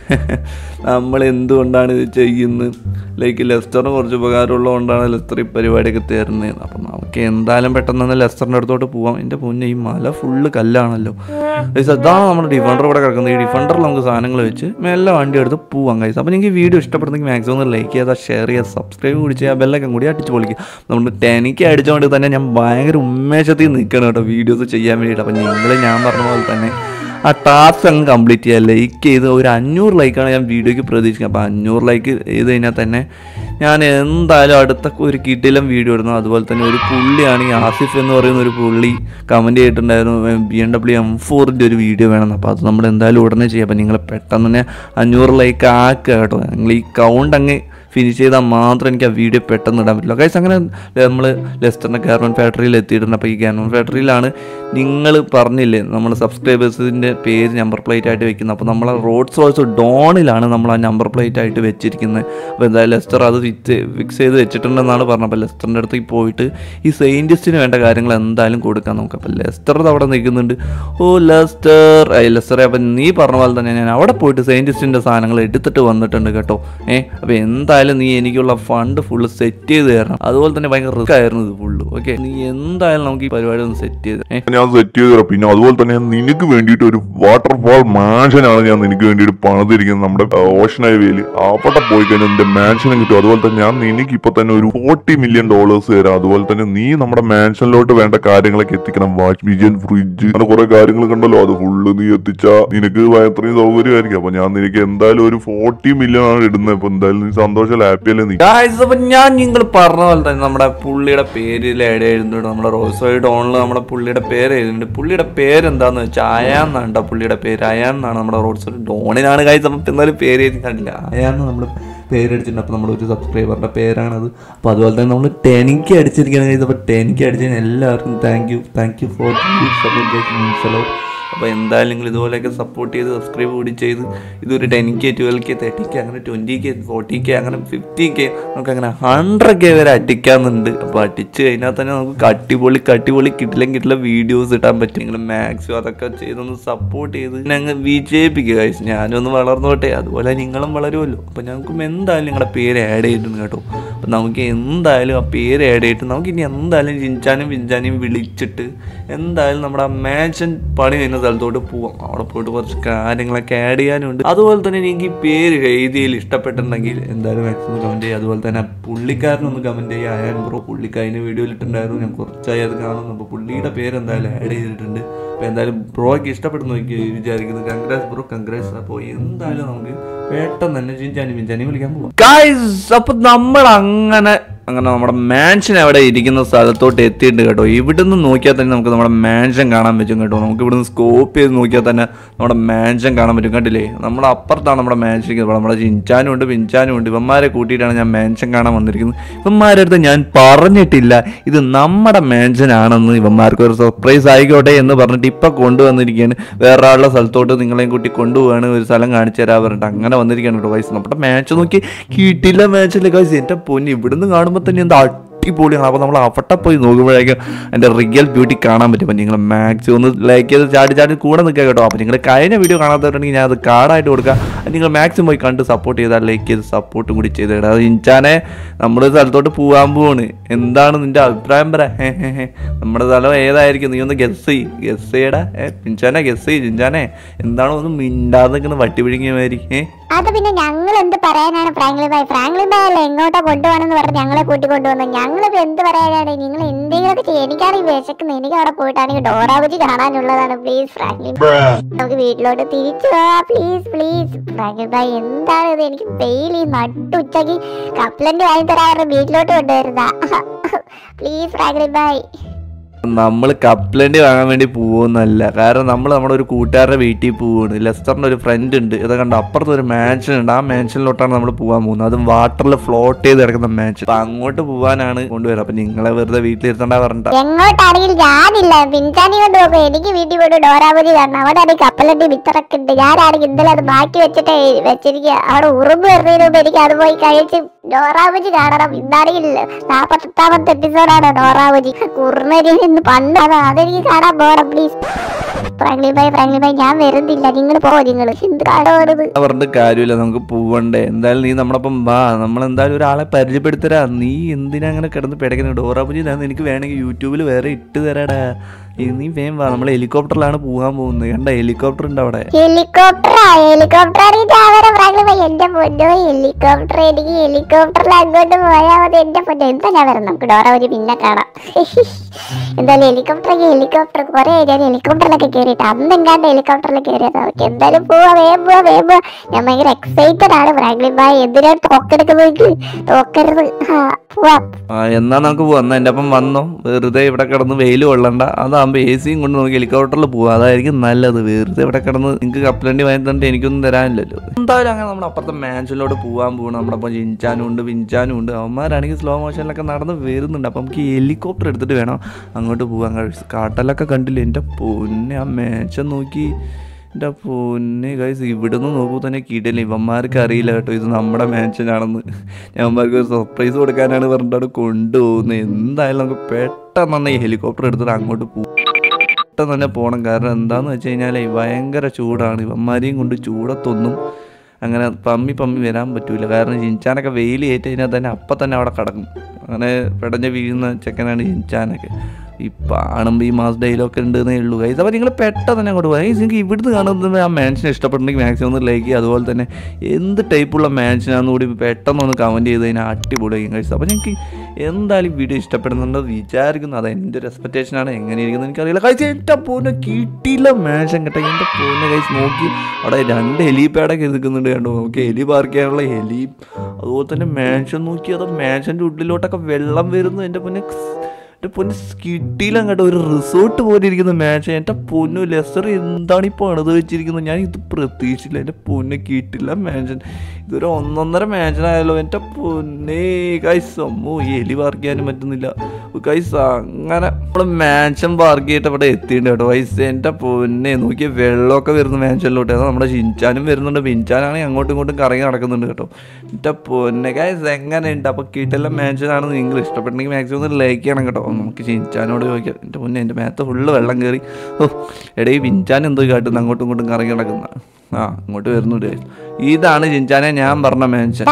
നമ്മൾ എന്തുകൊണ്ടാണ് ഇത് ചെയ്യുന്നത്. ലൈക്ക് ലെസ്റ്ററിന് കുറച്ച് ഉപകാരമുള്ളതുകൊണ്ടാണ് ലെസ്റ്റർ ഈ പരിപാടിയൊക്കെ തരുന്നത്. അപ്പം നമുക്ക് എന്തായാലും പെട്ടെന്ന് തന്നെ ലെസ്റ്ററിൻ്റെ അടുത്തോട്ട് പോകാം. എൻ്റെ പൊന്നെ, ഈ മല ഫുള്ള് കല്ലാണല്ലോ ഗൈസ്. അതാണ് നമ്മുടെ ഡിഫൻഡർ ഇവിടെ കിടക്കുന്നത്. ഈ ഡിഫൻഡറിൽ നമുക്ക് സാധനങ്ങൾ വെച്ച് മെല്ലെ വണ്ടി എടുത്ത് പോവാം ഗൈസ്. അപ്പോൾ നിങ്ങൾക്ക് വീഡിയോ ഇഷ്ടപ്പെടുന്നെങ്കിൽ മാക്സിമം ഒന്ന് ലൈക്ക് ചെയ്താൽ, ഷെയർ ചെയ്യുക, സബ്സ്ക്രൈബ് കൂടി ചെയ്യുക, ബെല്ലൊക്കെ കൂടി അടിച്ച് പൊളിക്കുക. നമ്മൾ ടെനിക്ക് അടിച്ചുകൊണ്ട് തന്നെ ഞാൻ ഭയങ്കര ഉന്മേഷത്തിൽ നിൽക്കണം കേട്ടോ വീഡിയോസ് ചെയ്യാൻ വേണ്ടിയിട്ട്. അപ്പം നിങ്ങൾ ഞാൻ പറഞ്ഞ പോലെ തന്നെ ആ ടാസ്ക് അങ്ങ് കംപ്ലീറ്റ് ചെയ്യുക. ലൈക്ക് ചെയ്ത് ഒരു അഞ്ഞൂറ് ലൈക്കാണ് ഞാൻ വീഡിയോയ്ക്ക് പ്രതീക്ഷിക്കുന്നത്. അപ്പോൾ അഞ്ഞൂറ് ലൈക്ക് ചെയ്ത് കഴിഞ്ഞാൽ തന്നെ ഞാൻ എന്തായാലും അടുത്ത ഒരു കിടിലം വീഡിയോ ഇടുന്നു. അതുപോലെ തന്നെ ഒരു പുള്ളിയാണെങ്കിൽ ആസിഫ് എന്ന് പറയുന്ന ഒരു പുള്ളി കമൻറ്റ് ചെയ്തിട്ടുണ്ടായിരുന്നു ബി എം ഡബ്ല്യു എം ഫോറിൻ്റെ ഒരു വീഡിയോ വേണമെന്ന്. അപ്പോൾ അത് നമ്മൾ എന്തായാലും ഉടനെ ചെയ്യാം. അപ്പോൾ നിങ്ങൾ പെട്ടെന്ന് തന്നെ അഞ്ഞൂറ് ലൈക്ക് ആക്കുക കേട്ടോ. നിങ്ങൾ ഈ കൗണ്ട് അങ്ങ് ഫിനിഷ് ചെയ്താൽ മാത്രം എനിക്ക് ആ വീഡിയോ പെട്ടെന്ന് ഇടാൻ പറ്റില്ല ഗൈസ്. അങ്ങനെ നമ്മൾ ലെസ്റ്ററിൻ്റെ ഗവൺമെൻറ് ഫാക്ടറിയിൽ എത്തിയിട്ടുണ്ട്. അപ്പോൾ ഈ ഗവൺമെൻറ് ഫാക്ടറിയിലാണ് നിങ്ങൾ പറഞ്ഞില്ലേ നമ്മൾ സബ്സ്ക്രൈബേഴ്സിൻ്റെ പേര് നമ്പർ പ്ലേറ്റ് ആയിട്ട് വെക്കുന്നത്. അപ്പോൾ നമ്മൾ റോഡ്സ് റോയ്സ് ഡോണിലാണ് നമ്മൾ ആ നമ്പർ പ്ലേറ്റ് ആയിട്ട് വെച്ചിരിക്കുന്നത്. അപ്പോൾ എന്തായാലും ലെസ്റ്റർ അത് ഫിക്സ് ഫിക്സ് ചെയ്ത് വെച്ചിട്ടുണ്ടെന്നാണ് പറഞ്ഞത്. അപ്പോൾ ലെസ്റ്ററിൻ്റെ അടുത്തേക്ക് പോയിട്ട് ഈ സയൻറ്റിസ്റ്റിന് വേണ്ട കാര്യങ്ങൾ എന്തായാലും കൊടുക്കാൻ നോക്കാം. അപ്പോൾ ലെസ്റ്റർ അവിടെ നിൽക്കുന്നുണ്ട്. ഓ ലെസ്റ്റർ, ലെസ്റ്ററെ അപ്പം നീ പറഞ്ഞ പോലെ തന്നെ ഞാൻ അവിടെ പോയിട്ട് സയൻറ്റിസ്റ്റിൻ്റെ സാധനങ്ങൾ എടുത്തിട്ട് വന്നിട്ടുണ്ട് കേട്ടോ. ഏഹ് അപ്പോൾ എന്തായാലും നീ എനിക്കുള്ള ഫണ്ട് ഫുള്ള് സെറ്റ് ചെയ്ത് തരണം. അതുപോലെ തന്നെ ഭയങ്കര റിസ്ക് ആയിരുന്നു ഇത് ഫുള്ള്. ഓക്കെ, നീ എന്തായാലും നമുക്ക് ഈ പരിപാടി ഒന്ന് സെറ്റ് ചെയ്ത് ഞാൻ സെറ്റ് ചെയ്ത് തരാം. പിന്നെ അതുപോലെ തന്നെ നിനക്ക് വേണ്ടിയിട്ട് ഒരു വാട്ടർഫാൾ മാൻഷനാണ് ഞാൻ നിനക്ക് വേണ്ടിയിട്ട് പണിതിരിക്കുന്നത് നമ്മുടെ ഓഷൻ ഹൈവേയിൽ. അവിടെ പോയി കഴിഞ്ഞാൽ നിന്റെ മാൻഷനും കിട്ടും. അതുപോലെ തന്നെ ഞാൻ നിനക്ക് ഇപ്പൊ തന്നെ ഒരു ഫോർട്ടി മില്യൺ ഡോളേഴ്സ് തരാം. അതുപോലെ തന്നെ നീ നമ്മുടെ മാൻഷനിലോട്ട് വേണ്ട കാര്യങ്ങളൊക്കെ എത്തിക്കണം. വാഷ് മെഷീൻ, ഫ്രിഡ്ജ്, അങ്ങനെ കുറെ കാര്യങ്ങൾ കണ്ടല്ലോ, അത് ഫുള്ള് നീ എത്തിച്ചാ നിനക്ക് അത്രയും സൗകര്യമായിരിക്കും. അപ്പൊ ഞാൻ നിനക്ക് എന്തായാലും ഒരു ഫോർട്ടി മില്യൺ ആണ് ഇടുന്നത്. അപ്പൊ എന്തായാലും നീ സന്തോഷം ഹാപ്പിയല്ലേ നീ. അപ്പൊ ഞാൻ നിങ്ങൾ പറഞ്ഞ പോലെ തന്നെ നമ്മുടെ പുള്ളിയുടെ പേരിൽ ആഡ് എഴുതുന്നുണ്ട്. നമ്മുടെ റോസോയി ഡോണിൽ നമ്മുടെ പുള്ളിയുടെ പേര് എഴുതുന്നുണ്ട്. പുള്ളിയുടെ പേരെന്താന്ന് വെച്ചാൽ അയാന്നാണ് പുള്ളിയുടെ പേര്. അയാന്നാണ് നമ്മുടെ റോസോയി ഡോണിനാണ് കാര്യം. നമുക്ക് എന്തായാലും പേര് എഴുതി കണ്ടില്ല, അയാന്ന് നമ്മൾ പേരടിച്ചിട്ടുണ്ട്. അപ്പോൾ നമ്മുടെ ഒരു സബ്സ്ക്രൈബറിൻ്റെ പേരാണത്. അപ്പോൾ അതുപോലെ തന്നെ നമ്മൾ ടെനിക്ക് അടിച്ചിരിക്കുകയാണ് കഴിച്ചത്. അപ്പോൾ ടെനിക്ക് അടിച്ചതിന് എല്ലാവർക്കും thank you thank you for support. അപ്പോൾ എന്തായാലും നിങ്ങൾ ഇതുപോലെയൊക്കെ സപ്പോർട്ട് ചെയ്ത് സബ്സ്ക്രൈബ് കൂടി ചെയ്ത് ഇതൊരു ten K twelve K thirty K അങ്ങനെ ട്വൻറ്റി കെ ഫോർട്ടി കെ അങ്ങനെ ഫിഫ്റ്റി കെ നമുക്ക് അങ്ങനെ ഹൺഡ്രഡ് കെ വരെ അടിക്കാന്നുണ്ട്. അപ്പോൾ അടിച്ച് കഴിഞ്ഞാൽ തന്നെ നമുക്ക് കട്ടിപൊളി കട്ടിപൊളി കിട്ടില്ല കിട്ടില്ല വീഡിയോസ് ഇടാൻ പറ്റും. നിങ്ങൾ മാക്സിമം അതൊക്കെ ചെയ്തൊന്ന് സപ്പോർട്ട് ചെയ്ത് ഞങ്ങൾ വിജയിപ്പിക്കുക കഴിച്ച്. ഞാനൊന്ന് വളർന്നോട്ടെ, അതുപോലെ നിങ്ങളും വളരുമല്ലോ. അപ്പോൾ ഞങ്ങൾക്കും എന്തായാലും നിങ്ങളുടെ പേര് ആഡ് ചെയ്തിട്ടുണ്ട് കേട്ടോ. അപ്പം നമുക്ക് എന്തായാലും ആ പേര് ആഡ് ചെയ്തിട്ട് നമുക്ക് ഇനി എന്തായാലും ജിൻചാനും വിൻചാനെയും വിളിച്ചിട്ട് എന്തായാലും നമ്മുടെ ആ മാൻഷൻ പണി കഴിഞ്ഞ സ്ഥലത്തോട്ട് പോവാം. അവിടെ പോയിട്ട് കുറച്ച് കാര്യങ്ങളൊക്കെ ആഡ് ചെയ്യാനുണ്ട്. അതുപോലെ തന്നെ എനിക്ക് ഈ പേര് എഴുതിയിൽ ഇഷ്ടപ്പെട്ടിട്ടുണ്ടെങ്കിൽ എന്തായാലും മാക്സിമം കമൻറ്റ് ചെയ്യുക. അതുപോലെ തന്നെ പുള്ളിക്കാരനൊന്ന് കമൻറ്റ് ചെയ്യുക. അയാൻ ബ്രോ പുള്ളിക്കാരൻ്റെ വീഡിയോയിൽ ഇട്ടുണ്ടായിരുന്നു, ഞാൻ കുറച്ചായി അത് കാണുന്നു. അപ്പോൾ പുള്ളിയുടെ പേര് എന്തായാലും ആഡ് ചെയ്തിട്ടുണ്ട്. അപ്പോൾ എന്തായാലും ബ്രോയ്ക്ക് ഇഷ്ടപ്പെടുന്നു എനിക്ക് വിചാരിക്കുന്നത്. Congrats bro, congrats. അപ്പോൾ എന്തായാലും നമുക്ക് പെട്ടെന്ന് തന്നെ ജിൻചാനും വിൻചാനും വിളിക്കാൻ പോവാം ഗൈസ്. അപ്പോൾ നമ്മൾ അങ്ങനെ അങ്ങനെ നമ്മുടെ മാൻഷൻ അവിടെ ഇരിക്കുന്ന സ്ഥലത്തോട്ട് എത്തിയിട്ടുണ്ട് കേട്ടോ. ഇവിടുന്ന് നോക്കിയാൽ തന്നെ നമുക്ക് നമ്മുടെ മാൻഷൻ കാണാൻ പറ്റും കേട്ടോ. നമുക്ക് ഇവിടുന്ന് സ്കോപ്പ് ചെയ്ത് നോക്കിയാൽ തന്നെ നമ്മുടെ മാൻഷൻ കാണാൻ പറ്റും. കണ്ടില്ലേ, നമ്മുടെ അപ്പുറത്താണ് നമ്മുടെ മാൻഷൻ ഇരിക്കുന്നത്. നമ്മുടെ ചിഞ്ചാനും ഉണ്ട് പിഞ്ചാനും ഉണ്ട്. ഇവന്മാരെ കൂട്ടിയിട്ടാണ് ഞാൻ മാൻഷൻ കാണാൻ വന്നിരിക്കുന്നത്. ഇവന്മാരുടെ അടുത്ത് ഞാൻ പറഞ്ഞിട്ടില്ല ഇത് നമ്മുടെ മാൻഷൻ ആണെന്ന്. ഇവന്മാർക്ക് ഒരു സർപ്രൈസ് ആയിക്കോട്ടെ എന്ന് പറഞ്ഞിട്ട് ഇപ്പം കൊണ്ടുവന്നിരിക്കുകയാണ്. വേറെ ആളുടെ സ്ഥലത്തോട്ട് നിങ്ങളെയും കൂട്ടി കൊണ്ടുപോവാണ്, ഒരു സ്ഥലം കാണിച്ചു തരാൻ പറഞ്ഞിട്ട് അങ്ങനെ വന്നിരിക്കുകയാണ് കേട്ടോ ഗൈസ്. നമ്മുടെ മാച്ച് നോക്കി കിട്ടില്ല മാച്ചല്ലേ ഗൈസ്. എൻ്റെ പൊന്നി ഇവിടുന്ന് കാണുമ്പോൾ തന്നെ എന്താ അടിപൊളിയാണ്. അപ്പോൾ നമ്മൾ അവിടെ പോയി നോക്കുമ്പോഴേക്കും എൻ്റെ റിയൽ ബ്യൂട്ടി കാണാൻ പറ്റും. അപ്പം നിങ്ങൾ മാക്സിമം ഒന്ന് ലൈക്ക് ചെയ്ത് ചാടി ചാടി കൂടെ നിൽക്കുക കേട്ടോ. അപ്പോൾ നിങ്ങൾ കഴിഞ്ഞ വീഡിയോ കാണാത്തവരുണ്ടെങ്കിൽ ഞാൻ അത് കാർഡായിട്ട് കൊടുക്കുക. നിങ്ങൾ മാക്സിമം പോയി കണ്ട് സപ്പോർട്ട് ചെയ്താൽ ലൈക്ക് ചെയ്ത് സപ്പോർട്ടും കൂടി ചെയ്തിട്ട് അത് ഇൻചാനെ നമ്മൾ സ്ഥലത്തോട്ട് പോകാൻ പോവാണ്. എന്താണ് നിൻ്റെ അഭിപ്രായം പറ? നമ്മുടെ സ്ഥലം ഏതായിരിക്കും? നീ ഒന്ന് ഗസ് ചെയ്യ്. ഗസ് ചെയ്യടാ പിഞ്ചാനെ, ഗസ് ചെയ്യ് ചിഞ്ചാനെ. എന്താണോ ഒന്ന് മിണ്ടാതെ നിൽക്കുന്ന വട്ടി പിഴുങ്ങിയ മാതിരി. ഏഹ് അത് പിന്നെ ഞങ്ങൾ എന്ത് പറയാനാണ് ഫ്രാങ്ക്ലിൻ ഭായ്? ഫ്രാങ്ക്ലിൻ ഭായ് അല്ലേ എങ്ങോട്ടാ കൊണ്ടുപോകണമെന്ന് പറഞ്ഞ് ഞങ്ങളെ കൂട്ടി കൊണ്ടുവന്നത്. ഞങ്ങളിപ്പോ എന്ത് പറയാനാണ്? നിങ്ങൾ എന്തെങ്കിലുമൊക്കെ ചെയ്യും. എനിക്കാണെങ്കിൽ വിശക്കുന്നത്. എനിക്ക് അവിടെ പോയിട്ടാണെങ്കിൽ ഡോറാബുജി കാണാനുള്ളതാണ്. പ്ലീസ് ഫ്രാങ്ക്ലിൻ, നമുക്ക് വീട്ടിലോട്ട് തിരിച്ചു പോവാ പ്ലീസ് പ്ലീസ്. ഫ്രാങ്ക്ലിൻ ഭായ് എന്താണ് ഇത്? എനിക്ക് ഡെയിലി നട്ടുച്ചക്ക് കപ്ലന്റ് വാങ്ങി തരാറ് വീട്ടിലോട്ട് കൊണ്ടുവരുന്ന. Please Franklin bhai. നമ്മൾ കപ്ലൻഡ് വാങ്ങാൻ വേണ്ടി പോകുന്നല്ല, കാരണം നമ്മൾ നമ്മുടെ ഒരു കൂട്ടുകാരുടെ വീട്ടിൽ പോവുകയാണ്. ലെസ്റ്ററിൻ്റെ ഒരു ഫ്രണ്ട് ഉണ്ട്. ഇത് കണ്ട് അപ്പുറത്ത് ഒരു മാൻഷൻ ഉണ്ട്. ആ മാൻഷനിലോട്ടാണ് നമ്മൾ പോകാൻ പോകുന്നത്. അതും വാട്ടറിൽ ഫ്ലോട്ട് ചെയ്ത് കിടക്കുന്ന മാൻഷൻ. അപ്പം അങ്ങോട്ട് പോകാനാണ് കൊണ്ടുവരുന്നത്. അപ്പം നിങ്ങളെ വെറുതെ വീട്ടിലിരുത്തണ്ട പറഞ്ഞിട്ട് എങ്ങോട്ടാണെങ്കിൽ ഞാനില്ല, പിൻചാനി കൊണ്ട് പോകും. എനിക്ക് വീട്ടിൽ പോയിട്ട് ഡോറാബുജി കാണണം. അവിടെ ആണെങ്കിൽ കപ്പലണ്ടി വിത്തറൊക്കെ ഉണ്ട്. ഞാനാണെങ്കിൽ ഇന്നലെ അത് മാറ്റി വെച്ചിട്ട് വെച്ചിരിക്കുക. അവിടെ ഉറുമ്പ് വരുന്നതിന് മുമ്പ് എനിക്ക് അത് പോയി കഴിച്ച് ഡോറാബുജി കാണണം. ഇന്നാണെങ്കിൽ നാപ്പത്തെട്ടാമത്തെ എപ്പിസോഡാണ് ഡോറാബുജി. കുർണരി ഇന്ന് പണ്ടാണ്. അതെനിക്ക് കാണാൻ പോകണം please. Franklin bhai Franklin bhai ഞാൻ വരുന്നില്ല, നിങ്ങൾ പോ. നിങ്ങൾ എന്ത് കാണുന്നത് പറഞ്ഞിട്ട് കാര്യമില്ല, നമുക്ക് പോവണ്ടേ. എന്തായാലും നീ നമ്മളപ്പം വാ. നമ്മൾ എന്തായാലും ഒരാളെ പരിചയപ്പെടുത്തരാ. നീ എന്തിനാ അങ്ങനെ കിടന്ന് പിടയ്ക്കുന്നത്? ഡോറാബുജി എനിക്ക് വേണമെങ്കിൽ യൂട്യൂബിൽ വേറെ ഇട്ട് തരാടാ. നീ വേം വാ. നമ്മൾ ഹെലികോപ്റ്ററിലാണ് പോകാൻ പോകുന്നത്. കണ്ട ഹെലികോപ്റ്റർ ഉണ്ട് അവിടെ. ഹെലികോപ്റ്ററാ? ഹെലികോപ്റ്റർ എന്റെ പൊന്നോ, ഹെലികോപ്റ്റർ. എനിക്ക് ഹെലികോപ്റ്ററിൽ അങ്ങോട്ട് പോയാൽ മതി. എന്റെ പൊന്നോ എന്താ ഞാൻ വരണം. നമുക്ക് ഡോറാബുജി പിന്നെ കാണാം. എന്തായാലും ഹെലികോപ്റ്റർ ഹെലികോപ്റ്റർ കുറെ ഞാൻ ഹെലികോപ്റ്ററിലൊക്കെ കയറിയിട്ട് അന്നെങ്കാണ്ട് ഹെലികോപ്റ്ററിൽ കയറിയത്. ഓക്കെ എന്തായാലും പോവാ, വേഗം പോവാ വേഗം പോവാ. ഞാൻ ഭയങ്കര എക്സൈറ്റഡ് ആണ് ഫ്രാങ്ക്ലിൻ ഭായ്. എന്തിനാണ് തോക്കെടുക്കുന്നത്? തോക്കരുത്. എന്നാ നമുക്ക് പോവാം. എന്നാ എൻ്റെ അപ്പം വന്നോ. വെറുതെ ഇവിടെ കിടന്ന് വെയിൽ കൊള്ളണ്ട. അതാകുമ്പോൾ എ സിയും കൊണ്ട് നമുക്ക് ഹെലികോപ്റ്ററിൽ പോവാം. അതായിരിക്കും നല്ലത്. വെറുതെ ഇവിടെ കിടന്ന് നിങ്ങൾക്ക് കപ്പലണ്ടി വാങ്ങി തന്നിട്ട് എനിക്കൊന്നും തരാനില്ലല്ലോ. എന്തായാലും അങ്ങനെ നമ്മൾ അപ്പുറത്തെ മാൻഷനിലോട്ട് പോകാൻ പോകണം. നമ്മുടെ അപ്പം ചിഞ്ചാനും ഉണ്ട് പിഞ്ചാനും ഉണ്ട്. അവന്മാരാണെങ്കിൽ സ്ലോ മോഷനിലൊക്കെ നടന്ന് വരുന്നുണ്ട്. അപ്പം നമുക്ക് ഹെലികോപ്റ്റർ എടുത്തിട്ട് വേണം അങ്ങോട്ട് പോകാൻ. കഴിച്ചു കാട്ടലൊക്കെ കണ്ടില്ലേ എൻ്റെ പൊന്നെ. ആ മാൻഷൻ നോക്കി എൻ്റെ പൊന്നെ ഗൈസ്. ഇവിടുന്ന് നോക്കൂ തന്നെ കിടല്ലേ. ഇവന്മാർക്ക് അറിയില്ല കേട്ടോ ഇത് നമ്മുടെ മാൻഷനാണെന്ന്. ഞമ്മമാർക്ക് ഒരു സർപ്രൈസ് കൊടുക്കാനാണ് പറഞ്ഞിട്ടാണ് കൊണ്ടുപോകുന്നത്. എന്തായാലും നമുക്ക് പെട്ടെന്ന് തന്നെ ഈ ഹെലികോപ്റ്റർ എടുത്തിട്ട് അങ്ങോട്ട് പോകും. പെട്ടെന്ന് തന്നെ പോകണം. കാരണം എന്താണെന്ന് വെച്ച് കഴിഞ്ഞാൽ ഭയങ്കര ചൂടാണ്. ഇവന്മാരെയും കൊണ്ട് ചൂടത്തൊന്നും അങ്ങനെ പമ്മി പമ്മി വരാൻ പറ്റൂല. കാരണം ചിഞ്ചാനൊക്കെ വെയിൽ ഏറ്റ് കഴിഞ്ഞാൽ തന്നെ അപ്പം തന്നെ അവിടെ കിടക്കും. അങ്ങനെ പെടഞ്ഞ് വീഴുന്ന ചെക്കനാണ് ചിഞ്ചാനൊക്കെ. ഇപ്പം കാണുമ്പോൾ ഈ മാസ് ഡെയിലൊക്കെ ഉണ്ടെന്നേ ഉള്ളൂ ഗൈസ്. അപ്പോൾ നിങ്ങൾ പെട്ടെന്ന് തന്നെ അങ്ങോട്ട് പോകാം. നിങ്ങൾക്ക് ഇവിടുന്ന് കാണുന്നത് ആ മാൻഷനെ ഇഷ്ടപ്പെട്ടുണ്ടെങ്കിൽ മാക്സിമം ഒന്ന് ലൈക്ക് ചെയ്യുക. അതുപോലെ തന്നെ എന്ത് ടൈപ്പുള്ള മാൻഷനാണെന്ന് കൂടി പെട്ടെന്ന് ഒന്ന് കമൻറ്റ് ചെയ്ത് കഴിഞ്ഞാൽ അടിപൊളിയായിരിക്കും ഗൈസ്. അപ്പോൾ ഞങ്ങൾക്ക് എന്തായാലും വീഡിയോ ഇഷ്ടപ്പെടുന്നുണ്ടോ വിചാരിക്കുന്നു. അത് എൻ്റെ ഒരു എക്സ്പെക്റ്റേഷനാണ്. എങ്ങനെയിരിക്കുന്നത് എനിക്കറിയില്ല ഗൈസ്. എൻ്റെ പോന്നെ കിട്ടിയില്ല മാൻഷൻ കേട്ടോ. എൻ്റെ പോന്നെ ഗൈസ് നോക്കി അവിടെ രണ്ട് ഹെലിപാഡൊക്കെ നിൽക്കുന്നുണ്ട് കേട്ടോ. നമുക്ക് ഹെലി പാർക്ക് ചെയ്യാനുള്ള ഹെലി, അതുപോലെ തന്നെ മാൻഷൻ നോക്കി. അത് മാൻഷൻ്റെ ഉള്ളിലോട്ടൊക്കെ വെള്ളം വരുന്നു. എൻ്റെ പൊന്നെ എൻ്റെ പൊന്ന് കിട്ടിയില്ല കേട്ടോ. ഒരു റിസോർട്ട് പോലെ ഇരിക്കുന്ന മാൻഷൻ. എൻ്റെ പൊന്നു ലെസ്റ്റർ എന്താണ് ഇപ്പോൾ പണിത് വെച്ചിരിക്കുന്നത്? ഞാൻ ഇത് പ്രതീക്ഷിച്ചില്ല. എൻ്റെ പൊന്നെ കിട്ടില്ല മാൻഷൻ. ഇതൊരു ഒന്നൊന്നര മാൻഷൻ ആയാലോ. എൻ്റെ പൊന്നേ ഗൈസ്. അമ്മോ ഈ എലി പാർക്ക് ചെയ്യാനും പറ്റുന്നില്ല ഗൈസ്. അങ്ങനെ നമ്മൾ മാൻഷൻ പാർക്ക് ചെയ്തിട്ട് അവിടെ എത്തിയിട്ടുണ്ട് കേട്ടോ ഗൈസ്. എൻ്റെ പൊന്നെ നോക്കിയ വെള്ളമൊക്കെ വരുന്ന മാൻഷനിലോട്ട്. അത് നമ്മുടെ ചിഞ്ചാനും വരുന്നുണ്ട്. പിഞ്ചാനാണെങ്കിൽ അങ്ങോട്ടും ഇങ്ങോട്ടും കറങ്ങി നടക്കുന്നുണ്ട് കേട്ടോ. എൻ്റെ പൊന്നെ ഗൈസ് എങ്ങനെയുണ്ട്? അപ്പോൾ കിട്ടില്ല മാൻഷനാണെന്ന് നിങ്ങൾ ഇഷ്ടപ്പെട്ടെങ്കിൽ മാക്സിമം ഒന്ന് ലൈക്ക് ചെയ്യണം കേട്ടോ. നമുക്ക് ചിഞ്ചാനോട് ചോദിക്കാം. എൻ്റെ മുന്നേ എൻ്റെ മേത്ത് ഫുള്ള് വെള്ളം കയറി. ഓ എടേ ചിഞ്ചാൻ എന്തോ കാട്ടുന്നു അങ്ങോട്ടും ഇങ്ങോട്ടും കറങ്ങി നടക്കുന്ന. ആ ഇങ്ങോട്ട് വരുന്നുണ്ട്. ഇതാണ് ചിഞ്ചാനെ ഞാൻ പറഞ്ഞ മാൻഷൻ.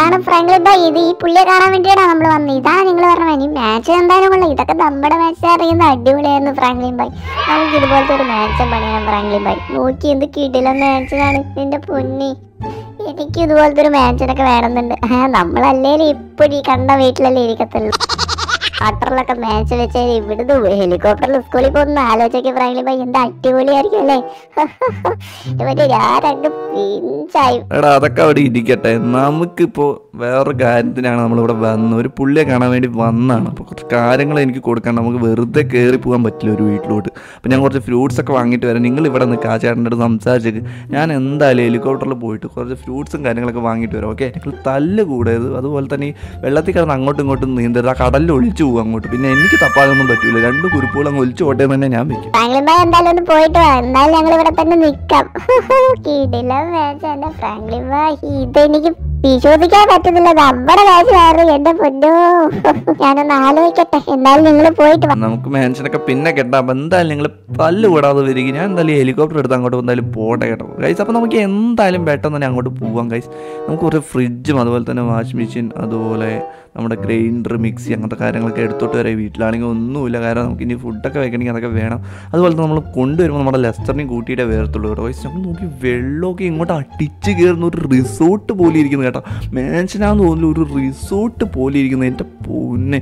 ഇത് ഈ പുള്ളിയെ കാണാൻ വേണ്ടിയാണ് നമ്മൾ വന്നത്. ഇതാണ് നിങ്ങൾ പറഞ്ഞ മാച്ച്. എന്തായാലും കൊള്ളാം. ഇതൊക്കെ നമ്മുടെ മാച്ച് അറിയുന്ന അടിപൊളിയായിരുന്നു ഫ്രാങ്ക്ലിൻ ഭായ്. നമുക്ക് ഇതുപോലത്തെ ഒരു മാച്ച് പണിയാണ് ഫ്രാങ്ക്ലിൻ ഭായ്. നോക്കി എന്ത് കിടിലൻ മാച്ചാണ്. എൻ്റെ പൊന്നി. എനിക്ക് ഇതുപോലത്തെ ഒരു മാച്ചിനൊക്കെ വേണമെന്നുണ്ട്. നമ്മളല്ലേലും ഇപ്പോഴും ഈ കണ്ട വീട്ടിലല്ലേ ഇരിക്കത്തുള്ളൂ. വാട്ടറിലൊക്കെ മാച്ച് വെച്ചാൽ ഇവിടുന്ന് ഹെലികോപ്റ്ററിൽ സ്കൂളിൽ പോകുന്ന ആലോചിക്കാൻ ഫ്രാങ്ക്ലിൻ ഭായ് എന്താ അടിപൊളിയായിരിക്കും അല്ലേ? മറ്റേ ഞാൻ രണ്ട് പിഞ്ചായി. എടാ അതൊക്കെ അവിടെ ഇരിക്കട്ടെ. നമുക്കിപ്പോ വേറൊരു കാര്യത്തിനാണ് നമ്മളിവിടെ വന്നത്. ഒരു പുള്ളിയെ കാണാൻ വേണ്ടി വന്നതാണ്. അപ്പോൾ കുറച്ച് കാര്യങ്ങൾ എനിക്ക് കൊടുക്കാൻ നമുക്ക് വെറുതെ കയറി പോകാൻ പറ്റില്ല ഒരു വീട്ടിലോട്ട്. അപ്പോൾ ഞാൻ കുറച്ച് ഫ്രൂട്ട്സ് ഒക്കെ വാങ്ങിയിട്ട് വരാം. നിങ്ങൾ ഇവിടെ നിൽക്കുക, ആ ചേട്ടൻ്റെ അടുത്ത് സംസാരിച്ചേക്ക്. ഞാൻ എന്തായാലും ഹെലികോപ്റ്ററിൽ പോയിട്ട് കുറച്ച് ഫ്രൂട്ട്സും കാര്യങ്ങളൊക്കെ വാങ്ങിയിട്ട് വരാം. ഓക്കെ, നിങ്ങൾ തല്ല് കൂടരുത്. അതുപോലെ തന്നെ ഈ വെള്ളത്തിൽ കിടന്ന് അങ്ങോട്ടും ഇങ്ങോട്ടും നീന്തരുത്. ആ കടലിൽ ഒളിച്ചു പോകും അങ്ങോട്ട്. പിന്നെ എനിക്ക് തപ്പാനൊന്നും പറ്റില്ല. രണ്ട് കുരുപ്പുകൾ അങ്ങ് ഒലിച്ചു പോട്ടെ തന്നെ ഞാൻ വെക്കും. ഫ്രാങ്ക്ലിൻ ഭായ് എന്തായാലും ഒന്ന് പോയിട്ട് വാ. എന്തായാലും ഞങ്ങൾ ഇവിടെ തന്നെ നിൽക്കാം. കിടില മാച്ച് അല്ല ഫ്രാങ്ക്ലിൻ ഭായ്. ഇതെനിക്ക് വിശ്വസിക്കാൻ പറ്റുന്നില്ല. നമ്മുടെ മാച്ച് വേറെ. എന്റെ പൊന്നോ, ഞാനൊന്ന് ആലോചിക്കട്ടെ. എന്തായാലും നിങ്ങൾ പോയിട്ട് വാ. നമുക്ക് മാൻഷനൊക്കെ പിന്നെ കെട്ടാം. അപ്പം എന്തായാലും നിങ്ങൾ പല്ല് കൂടാതെ വരിക. ഞാൻ എന്തായാലും ഹെലികോപ്റ്റർ എടുത്ത് അങ്ങോട്ട് എന്തായാലും പോട്ടെ കേട്ടോ ഗൈസ്. അപ്പോൾ നമുക്ക് എന്തായാലും പെട്ടെന്ന് തന്നെ അങ്ങോട്ട് പോവാം ഗൈസ്. നമുക്ക് കുറേ ഫ്രിഡ്ജും അതുപോലെ തന്നെ വാഷിംഗ് മെഷീൻ അതുപോലെ നമ്മുടെ ഗ്രൈൻഡർ മിക്സി അങ്ങനത്തെ കാര്യങ്ങളൊക്കെ എടുത്തോട്ട് വരെ. വീട്ടിലാണെങ്കിൽ ഒന്നുമില്ല, കാരണം നമുക്ക് ഇനി ഫുഡൊക്കെ വെക്കണമെങ്കിൽ അതൊക്കെ വേണം. അതുപോലെ തന്നെ നമ്മൾ കൊണ്ടുവരുമ്പോൾ നമ്മുടെ ലെസ്റ്ററിനെയും കൂട്ടിയിട്ടേ വേർത്തുള്ളൂ കേട്ടോ ഗൈസ്. നമ്മൾ നോക്കി വെള്ളമൊക്കെ ഇങ്ങോട്ട് അടിച്ച് കയറുന്ന ഒരു റിസോർട്ട് പോലെ ഇരിക്കുന്നു കേട്ടോ. മാൻഷനാന്ന് തോന്നുന്നു, ഒരു റിസോർട്ട് പോലെ ഇരിക്കുന്നു. എൻ്റെ പൊന്നെ,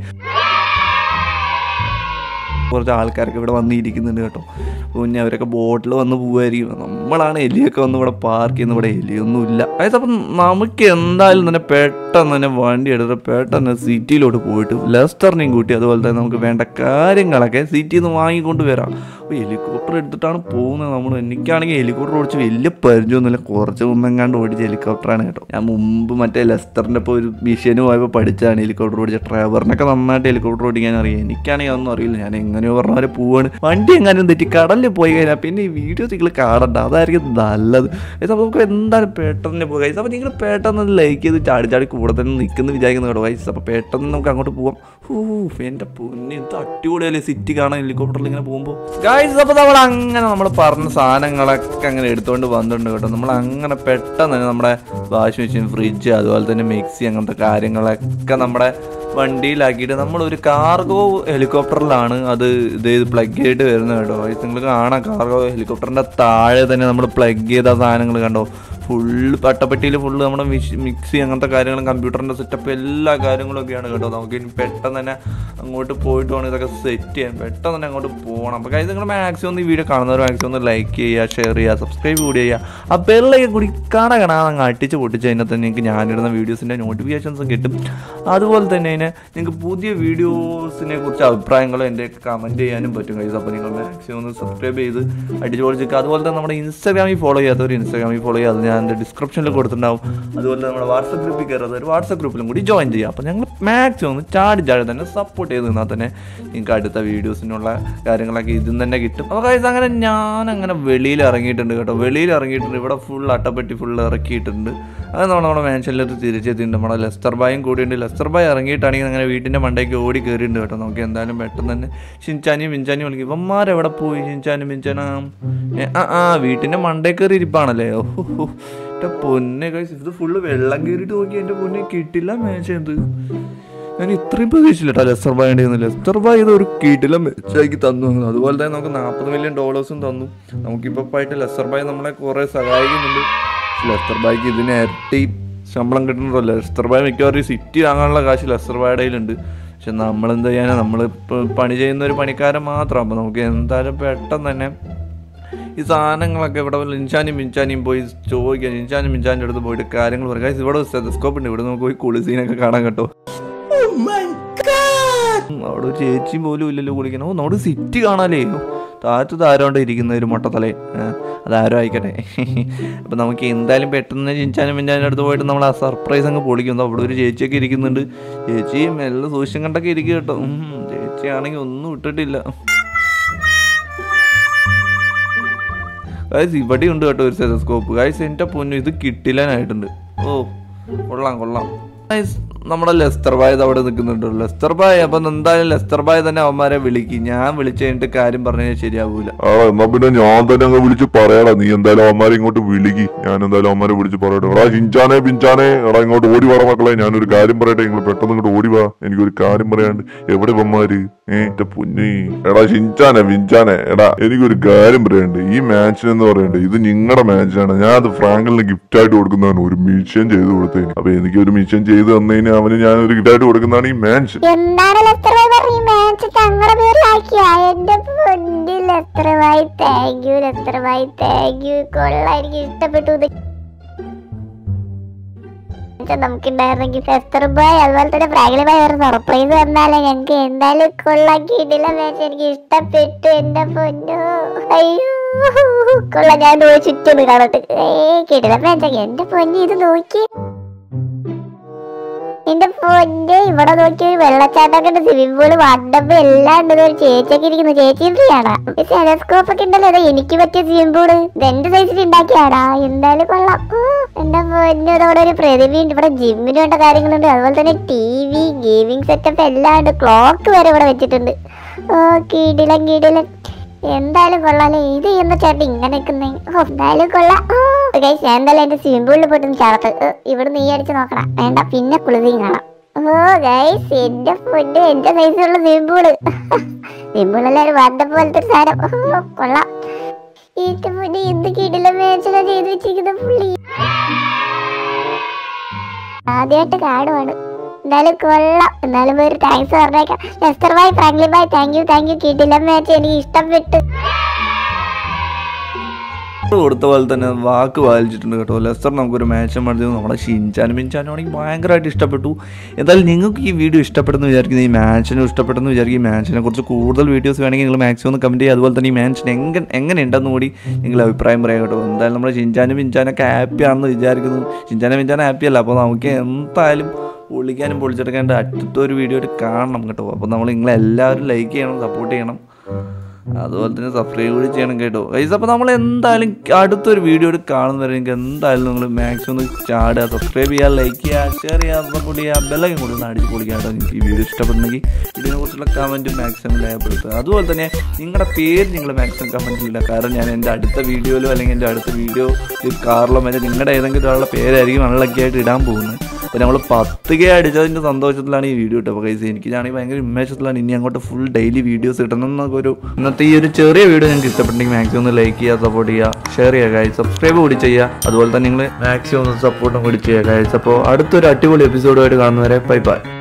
കുറച്ച് ആൾക്കാരൊക്കെ ഇവിടെ വന്നിരിക്കുന്നുണ്ട് കേട്ടോ. പിന്നെ അവരൊക്കെ ബോട്ടിൽ വന്ന് പോവുമായിരിക്കും. നമ്മളാണ് എലിയൊക്കെ വന്ന് ഇവിടെ പാർക്ക് ചെയ്യുന്ന. ഇവിടെ എലിയൊന്നും ഇല്ല. അതായത് അപ്പം നമുക്ക് എന്തായാലും തന്നെ പെട്ടെന്ന് തന്നെ വണ്ടി എടുത്ത് പെട്ടെന്ന് സിറ്റിയിലോട്ട് പോയിട്ട് ലെസ്റ്ററിനെയും കൂട്ടി അതുപോലെ തന്നെ നമുക്ക് വേണ്ട കാര്യങ്ങളൊക്കെ സിറ്റിയിൽ നിന്ന് വാങ്ങിക്കൊണ്ട് വരാം. അപ്പോൾ ഹെലികോപ്റ്റർ എടുത്തിട്ടാണ് പോകുന്നത് നമ്മൾ. എനിക്കാണെങ്കിൽ ഹെലികോപ്റ്റർ ഓടിച്ച് വലിയ പരിചയമൊന്നുമില്ല. കുറച്ച് മുമ്പെങ്ങാണ്ട് ഓടിച്ച ഹെലികോപ്റ്ററാണ് കേട്ടോ. ഞാൻ മുമ്പ് മറ്റേ ലെസ്റ്ററിൻ്റെ ഇപ്പോൾ ഒരു മിഷന് പോയപ്പോൾ പഠിച്ചാണ് ഹെലികോപ്റ്റർ ഓടിച്ച. ഡ്രൈവറിനൊക്കെ നന്നായിട്ട് ഹെലികോപ്റ്റർ ഓടിക്കാൻ അറിയാം. എനിക്കാണെങ്കിൽ അതൊന്നും അറിയില്ല. ഞാൻ എങ്ങനെയോ പറഞ്ഞ പോലെ പോവാണ്. വണ്ടി എങ്ങാനും തെറ്റി കടലിൽ പോയി കഴിഞ്ഞാൽ പിന്നെ ഈ വീഡിയോസ് നിങ്ങൾ കാണണ്ട. അതായിരിക്കും നല്ലത്. അപ്പോൾ നമുക്ക് എന്തായാലും പെട്ടെന്ന് പോകാം ഗൈസ്. അപ്പോൾ നിങ്ങൾ പെട്ടെന്ന് ലൈക്ക് ചെയ്ത് ചാടി ചാടി കൂടെ തന്നെ നിൽക്കുന്നു വിചാരിക്കുന്നു കേട്ടോ ഗൈസ്. അപ്പോൾ പെട്ടെന്ന് നമുക്ക് അങ്ങോട്ട് പോവാം. ഓ എൻ്റെ പൊന്നെ, ഇത് അടിപൊളിയല്ലേ സിറ്റി കാണാൻ ഹെലികോപ്റ്ററിൽ ഇങ്ങനെ പോകുമ്പോൾ ഗൈസ്. അപ്പോൾ നമ്മൾ അങ്ങനെ നമ്മൾ പറഞ്ഞ സാധനങ്ങളൊക്കെ അങ്ങനെ എടുത്തുകൊണ്ട് വന്നിട്ടുണ്ട് കേട്ടോ. നമ്മൾ അങ്ങനെ പെട്ടെന്ന് തന്നെ നമ്മുടെ വാഷിംഗ് മെഷീൻ, ഫ്രിഡ്ജ് അതുപോലെ തന്നെ മിക്സി അങ്ങനത്തെ കാര്യങ്ങളൊക്കെ നമ്മുടെ വണ്ടിയിലാക്കിയിട്ട് നമ്മളൊരു കാർഗോ ഹെലികോപ്റ്ററിലാണ് അത് ഇത് പ്ലഗ് ചെയ്തിട്ട് വരുന്നത് കേട്ടോ. നിങ്ങൾ കാണാം, കാർഗോ ഹെലികോപ്റ്ററിൻ്റെ താഴെ തന്നെ നമ്മൾ പ്ലഗ് ചെയ്ത സാധനങ്ങൾ കണ്ടോ. ഫുള്ള് പട്ടപ്പെട്ടിയിൽ ഫുള്ള് നമ്മുടെ മിക്സി അങ്ങനത്തെ കാര്യങ്ങളും കമ്പ്യൂട്ടറിൻ്റെ സെറ്റപ്പ് എല്ലാ കാര്യങ്ങളും ഒക്കെയാണ് കേട്ടോ. നമുക്ക് ഇനി പെട്ടെന്ന് തന്നെ അങ്ങോട്ട് പോയിട്ട് വേണം ഇതൊക്കെ സെറ്റ് ചെയ്യാൻ. പെട്ടെന്ന് തന്നെ അങ്ങോട്ട് പോകണം. അപ്പോൾ കാര്യം നിങ്ങൾ മാക്സിമം ഒന്ന് ഈ വീഡിയോ കാണുന്നവർ മാക്സിമം ഒന്ന് ലൈക്ക് ചെയ്യുക, ഷെയർ ചെയ്യുക, സബ്സ്ക്രൈബ് കൂടി ചെയ്യുക. ആ ബെല്ലൊക്കെ കൂടി കാണാൻ കാണാൻ അങ്ങ് അടിച്ച് പൊട്ടിച്ച് കഴിഞ്ഞാൽ തന്നെ നിങ്ങൾക്ക് ഞാനിടുന്ന വീഡിയോസിൻ്റെ നോട്ടിഫിക്കേഷൻസും കിട്ടും. അതുപോലെ തന്നെ അതിന് നിങ്ങൾക്ക് പുതിയ വീഡിയോസിനെ കുറിച്ച് അഭിപ്രായങ്ങളും എൻ്റെ കമൻറ്റ് ചെയ്യാനും പറ്റും ഗൈസ്. അപ്പോൾ നിങ്ങൾ മാക്സിമം ഒന്ന് സബ്സ്ക്രൈബ് ചെയ്ത് അടിച്ച് പൊളിച്ചിരിക്കുക. അതുപോലെ തന്നെ നമ്മുടെ ഇൻസ്റ്റാഗ്രാമിൽ ഫോളോ ചെയ്യാത്തവർ ഇൻസ്റ്റാഗ്രാമിൽ ഫോളോ ചെയ്യുക. അത് ഞാൻ എൻ്റെ ഡിസ്ക്രിപ്ഷനിൽ കൊടുത്തിട്ടുണ്ടാവും. അതുപോലെ നമ്മുടെ വാട്സപ്പ് ഗ്രൂപ്പിൽ കയറാതെ ഒരു വാട്സപ്പ് ഗ്രൂപ്പിലും കൂടി ജോയിൻ ചെയ്യുക. അപ്പോൾ ഞങ്ങൾ മാക്സിമം ഒന്ന് ചാടി ചാടി തന്നെ സപ്പോർട്ട് ചെയ്ത് നിന്നാൽ തന്നെ നിങ്ങൾക്ക് അടുത്ത വീഡിയോസിനുള്ള കാര്യങ്ങളൊക്കെ ഇതിൽ തന്നെ കിട്ടും. അപ്പോൾ ഗൈസ് അങ്ങനെ ഞാൻ അങ്ങനെ വെളിയിൽ ഇറങ്ങിയിട്ടുണ്ട് കേട്ടോ. വെളിയിൽ ഇറങ്ങിയിട്ടുണ്ട്. ഇവിടെ ഫുൾ അട്ടപ്പെട്ടി ഫുൾ ഇറക്കിയിട്ടുണ്ട്. അത് നമ്മൾ നമ്മുടെ മാൻഷനിലേക്ക് തിരിച്ചെത്തിയിട്ടുണ്ട്. നമ്മുടെ ലെസ്റ്റർ ബായും കൂടിയുണ്ട്. ലെസ്റ്റർ ബായ് ഇറങ്ങിയിട്ടാണെങ്കിൽ അങ്ങനെ വീട്ടിൻ്റെ മണ്ടയ്ക്ക് ഓടി കയറിയിട്ടുണ്ട് കേട്ടോ. നമുക്ക് എന്തായാലും പെട്ടെന്ന് തന്നെ ഷിൻചാനിയും മിൻചാനിയും വിളിക്കും. ഇവന്മാരെവിടെ പോയി? ഷിൻചാനും മിൻചാനും ആ ആ വീട്ടിൻ്റെ മണ്ടേ കയറി ഇരിപ്പാണല്ലേ. ഓഹോ എൻ്റെ പൊന്നെ ഗൈസ്, ഇത് ഫുള്ള് വെള്ളം കയറിയിട്ട് നോക്കി. എൻ്റെ പൊന്നെ കിട്ടില്ല മാച്ച്. എന്ത് ഞാൻ ഇത്രയും പ്രതീക്ഷിച്ചില്ല കേട്ടോ ലെസ്റ്റർ ബായ് ഉണ്ടായിരുന്നു. ലെസ്റ്റർ ബായ് ഇത് ഒരു കിടില മെച്ചാക്കി തന്നു. അതുപോലെ തന്നെ നമുക്ക് നാൽപ്പത് മില്യൺ ഡോളേഴ്സും തന്നു. നമുക്കിപ്പോൾ ആയിട്ട് ലെസ്റ്റർ ബായ് നമ്മളെ കുറേ സഹായിക്കുന്നുണ്ട്. ലെസ്റ്റർ ബായ്ക്ക് ഇതിന് ഇരട്ടി ശമ്പളം കിട്ടുന്നുണ്ടോ. ലെസ്റ്റർ ബായ് മിക്കവാറും സിറ്റി വാങ്ങാനുള്ള കാശ് ലെസ്റ്റർ ബായുടെ കയ്യിലുണ്ട്. പക്ഷെ നമ്മളെന്ത് ചെയ്യാനാ, നമ്മളിപ്പോൾ പണി ചെയ്യുന്ന ഒരു പണിക്കാരൻ മാത്രം. അപ്പോൾ നമുക്ക് എന്തായാലും പെട്ടെന്ന് തന്നെ ഈ സാധനങ്ങളൊക്കെ ഇവിടെ ലിൻചാനും മിൻചാനിയും പോയി ചോദിക്കാം. ലിൻചാനും മിൻചാൻ്റെ അടുത്ത് പോയിട്ട് കാര്യങ്ങൾ പറയാം. ഇവിടെ സ്റ്റെതസ്കോപ്പ് ഉണ്ട്. ഇവിടെ നമുക്ക് പോയി കുളിസീനൊക്കെ കാണാൻ കേട്ടോ. അവിടെ ഒരു ചേച്ചി പോലും ഇല്ലല്ലോ കുളിക്കണം. ഓ നമ്മുടെ സിറ്റി കാണാലേ. താഴത്ത് താരോണ്ട് ഇരിക്കുന്ന ഒരു മൊട്ടത്തലേ, അതാരോ ആയിക്കട്ടെ. അപ്പം നമുക്ക് എന്തായാലും പെട്ടെന്ന് ചിഞ്ചാനും മിഞ്ചാനും അടുത്ത് പോയിട്ട് നമ്മൾ ആ സർപ്രൈസ് അങ്ങ് പൊളിക്കുന്നു. അവിടെ ഒരു ചേച്ചിയൊക്കെ ഇരിക്കുന്നുണ്ട്. ചേച്ചി മെല്ലെ സൂക്ഷ്യം കണ്ടൊക്കെ ഇരിക്കും കേട്ടോ. ചേച്ചിയാണെങ്കിൽ ഒന്നും ഇട്ടിട്ടില്ല. ഗൈസ് ഇവിടെ ഉണ്ട് കേട്ടോ ഒരു സ്റ്റെതസ്കോപ്പ്. ഗൈസ് എൻ്റെ പൊന്നു ഇത് കിട്ടില്ലാനായിട്ടുണ്ട്. ഓ കൊള്ളാം കൊള്ളാം ഗൈസ്. നമ്മുടെ ലെസ്റ്റർ ബായ് അവിടെ നിൽക്കുന്നുണ്ട്. ലെസ്റ്റർ ബായ് അപ്പം എന്തായാലും ലെസ്റ്റർ ബായ് തന്നെ അവന്മാരെ വിളിക്കും. ഞാൻ വിളിച്ചു കഴിഞ്ഞിട്ട് കാര്യം പറഞ്ഞാൽ ശരിയാവൂല. ആ എന്നാ പിന്നെ ഞാൻ തന്നെ അങ്ങ് വിളിച്ച് പറയാടാ. നീ എന്തായാലും അവന്മാരെ ഇങ്ങോട്ട് വിളിക്ക്. ഞാൻ എന്തായാലും അവന്മാരെ വിളിച്ച് പറയട്ടെ. എടാ ഹിഞ്ചാനെ പിഞ്ചാനെ എടാ ഇങ്ങോട്ട് ഓടി വാ മക്കളെ. ഞാനൊരു കാര്യം പറയട്ടെ. നിങ്ങൾ പെട്ടെന്ന് ഇങ്ങോട്ട് ഓടി വാ. എനിക്കൊരു കാര്യം പറയാണ്ട്. എവിടെ അവന്മാര്? ഏ എന്റെ പൊന്നി എടാ ഹിഞ്ചാനെ പിഞ്ചാനെ എടാ എനിക്കൊരു കാര്യം പറയാണ്ട്. ഈ മാച്ചിന് എന്ന് പറയണ്ടേ ഇത് നിങ്ങളുടെ മാച്ചാണ്. ഞാൻ അത് ഫ്രാങ്കലിന് ഗിഫ്റ്റ് ആയിട്ട് കൊടുക്കുന്നതാണ്. ഒരു മിഷൻ ചെയ്ത് കൊടുത്തതിന്. അപ്പൊ എനിക്ക് ഒരു മിഷൻ ചെയ്ത് തന്നതിന് അവന് ഞാൻ ഒരു ഗിഫ്റ്റ് ആയിട്ട് കൊടുക്കുന്നതാണ് ഈ മാച്ച്. എന്താണ് ലെസ്റ്റർ ബായ് പറഞ്ഞ മാച്ച് തങ്ങളുടെ പേരിലാക്കിയ? എന്റെ പൊന്നി Lester bhai thank you. Lester bhai thank you. കൊള്ളാം, എനിക്ക് ഇഷ്ടപ്പെട്ടു. മാച്ച് നമുക്ക് ഉണ്ടായിരുന്നെങ്കിൽ ലെസ്റ്റർ ബോയ് അതുപോലെ തന്നെ ഫ്രാങ്ക്ലിൻ ബോയ് ഒരു സർപ്രൈസ് തന്നാലേ ഞങ്ങൾക്ക് എന്തായാലും കൊള്ളാക്കിയിട്ടില്ല മാച്ച്. എനിക്ക് ഇഷ്ടപ്പെട്ടു എന്റെ പൊന്നു. അയ്യോ കൊള്ള ഞാൻ ചുറ്റും കാണട്ടെ. ഏ കിടില മാച്ച് എന്റെ പൊന്നു. ഇത് നോക്കി എന്റെ പൊന്നെ ഇവിടെ നോക്കി ഒരു വെള്ളച്ചാട്ടമൊക്കെ ഉണ്ട്, സ്വിമ്മിംഗ് പൂള്, വാട്ടപ്പ് എല്ലാം ഉണ്ട്. ഒരു ചേച്ചിയൊക്കെ ഇരിക്കുന്നു. ചേച്ചിയും ഫ്രീ ആണോ? ടെലസ്കോപ്പ് ഒക്കെ ഉണ്ടല്ലോ. അതെ എനിക്ക് പറ്റിയ സ്വിമ്മിംഗ് പൂള് രണ്ട് സൈസിൽ ഉണ്ടാക്കിയാടാ. എന്തായാലും കൊള്ളാം. എന്റെ പൊന്നെ അതോടെ ഒരു പ്രതിഭയുണ്ട്. ഇവിടെ ജിമ്മിന് വേണ്ട കാര്യങ്ങളുണ്ട്. അതുപോലെ തന്നെ ടി വി ഗെയിമിംഗ് സെറ്റപ്പ് എല്ലാം ഉണ്ട്. ക്ലോക്ക് വരെ ഇവിടെ വെച്ചിട്ടുണ്ട്. ഓ കിടിലൻ കിടിലൻ. എന്തായാലും കൊള്ളാല്ലേ. ഇത് എന്താ ചേട്ടൻ ഇങ്ങനെ നിൽക്കുന്നേ? എന്തായാലും കൊള്ളാം. ഗൈസ് ഞാൻ എന്തായാലും എന്റെ സ്വിമ്മിംഗ് പൂളിൽ പോയിട്ടൊന്ന് ചാടത്ത്. ഇവിടെ നീ അടിച്ച് നോക്കണം. വേണ്ട പിന്നെ കുളിസിയും കാണാം. ഓ ഗൈസ് എന്റെ ഫുഡ് എന്റെ സൈസിലുള്ള സ്വിമ്മിംഗ് പൂള്. സ്വിമ്മിംഗ് പൂളെല്ലാരും വന്ന പോലത്തെ ഒരു സാധനം. ഓ കൊള്ളാം. എന്റെ ഫുഡ് എന്ത് കിടില മേച്ചിലാ ചെയ്ത് വെച്ചിരിക്കുന്ന പുള്ളി. ആദ്യമായിട്ട് കാണുവാണ്. എന്തായാലും കൊള്ളാം. എന്നാലും ഒരു താങ്ക്സ് പറഞ്ഞേക്കാം. Lester boy, Franklin boy, thank you thank you. കിടില മാച്ച് എനിക്ക് ഇഷ്ടപ്പെട്ടു. കൊടുത്ത പോലെ തന്നെ വാക്ക് പാലിച്ചിട്ടുണ്ട് കേട്ടോ. ലെസ്റ്റർ നമുക്കൊരു മാച്ച് മതി. നമ്മുടെ ഷിൻചാനും മിൻചാനും ആണെങ്കിൽ ഭയങ്കരമായിട്ട് ഇഷ്ടപ്പെട്ടു. എന്തായാലും നിങ്ങൾക്ക് ഈ വീഡിയോ ഇഷ്ടപ്പെടുന്നു വിചാരിക്കുന്നു. ഈ മാച്ചിനും ഇഷ്ടപ്പെടുന്നു വിചാരിക്കും. ഈ മാച്ചിനെ കുറിച്ച് കൂടുതൽ വീഡിയോസ് വേണമെങ്കിൽ നിങ്ങൾ മാക്സിമം ഒന്ന് കമൻറ്റ് ചെയ്യുക. അതുപോലെ തന്നെ ഈ മാച്ചിന് എങ്ങനെ എങ്ങനെ ഉണ്ടെന്ന് കൂടി നിങ്ങൾ അഭിപ്രായം പറയാം കേട്ടോ. എന്തായാലും നമ്മുടെ ഷിൻചാനും മിൻചാനൊക്കെ ഹാപ്പി ആണെന്ന് വിചാരിക്കുന്നു. ഷിൻചാനും മിൻചാനും ഹാപ്പി അല്ല. അപ്പോൾ നമുക്ക് എന്തായാലും പൊളിക്കാനും പൊളിച്ചെടുക്കേണ്ട അടുത്തൊരു വീഡിയോ കാണണം കേട്ടോ. അപ്പോൾ നമ്മൾ നിങ്ങളെല്ലാവരും ലൈക്ക് ചെയ്യണം, സപ്പോർട്ട് ചെയ്യണം, അതുപോലെ തന്നെ സബ്സ്ക്രൈബ് കൂടി ചെയ്യണം കേട്ടോ ഗൈസ്. അപ്പോൾ നമ്മൾ എന്തായാലും അടുത്തൊരു വീഡിയോ കാണുന്നവരെ നിങ്ങൾക്ക് എന്തായാലും നിങ്ങൾ മാക്സിമം ഒന്ന് ചാടുക, സബ്സ്ക്രൈബ് ചെയ്യുക, ലൈക്ക് ചെയ്യുക, ഷെയർ ചെയ്യുക, സപ്പോർട്ട് ചെയ്യുക, ബെല്ലൊക്കെ കൂടി ഒന്ന് അടിച്ച് പൊളിക്കുക കേട്ടോ. നിങ്ങൾക്ക് ഈ വീഡിയോ ഇഷ്ടപ്പെടുന്നെങ്കിൽ ഇതിനെക്കുറിച്ചുള്ള കമൻറ്റ് മാക്സിമം രേഖപ്പെടുത്തുക. അതുപോലെ തന്നെ നിങ്ങളുടെ പേര് നിങ്ങൾ മാക്സിമം കമൻറ്റ് ചെയ്യില്ല. കാരണം ഞാൻ എൻ്റെ അടുത്ത വീഡിയോയിലോ അല്ലെങ്കിൽ എൻ്റെ അടുത്ത വീഡിയോ കാറിലോ മറ്റേ നിങ്ങളുടെ ഏതെങ്കിലും ഒരാളുടെ പേരായിരിക്കും അൺലക്കി ആയിട്ട് ഇടാൻ പോകുന്നത്. അപ്പോൾ നമ്മൾ പത്ത് കെ അടിച്ചതിൻ്റെ സന്തോഷത്തിലാണ് ഈ വീഡിയോ ഇട്ടത്. അപ്പോൾ ഗൈസ് എനിക്കാണെങ്കിൽ ഭയങ്കര ഉന്മേഷത്തിലാണ് ഇനി അങ്ങോട്ട് ഫുൾ ഡെയിലി വീഡിയോസ് കിട്ടണം എന്നൊക്കെ ഒരു ഇന്നത്തെ ഈ ഒരു ചെറിയ വീഡിയോ നിങ്ങൾക്ക് ഇഷ്ടപ്പെട്ടെങ്കിൽ മാക്സിമം ഒന്ന് ലൈക്ക് ചെയ്യുക, സപ്പോർട്ട് ചെയ്യുക, ഷെയർ ചെയ്യുക ഗൈസ്, സബ്സ്ക്രൈബ് കൂടി ചെയ്യുക. അതുപോലെ തന്നെ നിങ്ങൾ മാക്സിമം ഒന്ന് സപ്പോർട്ടും കൂടി ചെയ്യുക ഗൈസ്. അപ്പോൾ അടുത്തൊരു അടിപൊളി എപ്പിസോഡുമായിട്ട് കാണുന്നവരെ ബൈ ബൈ.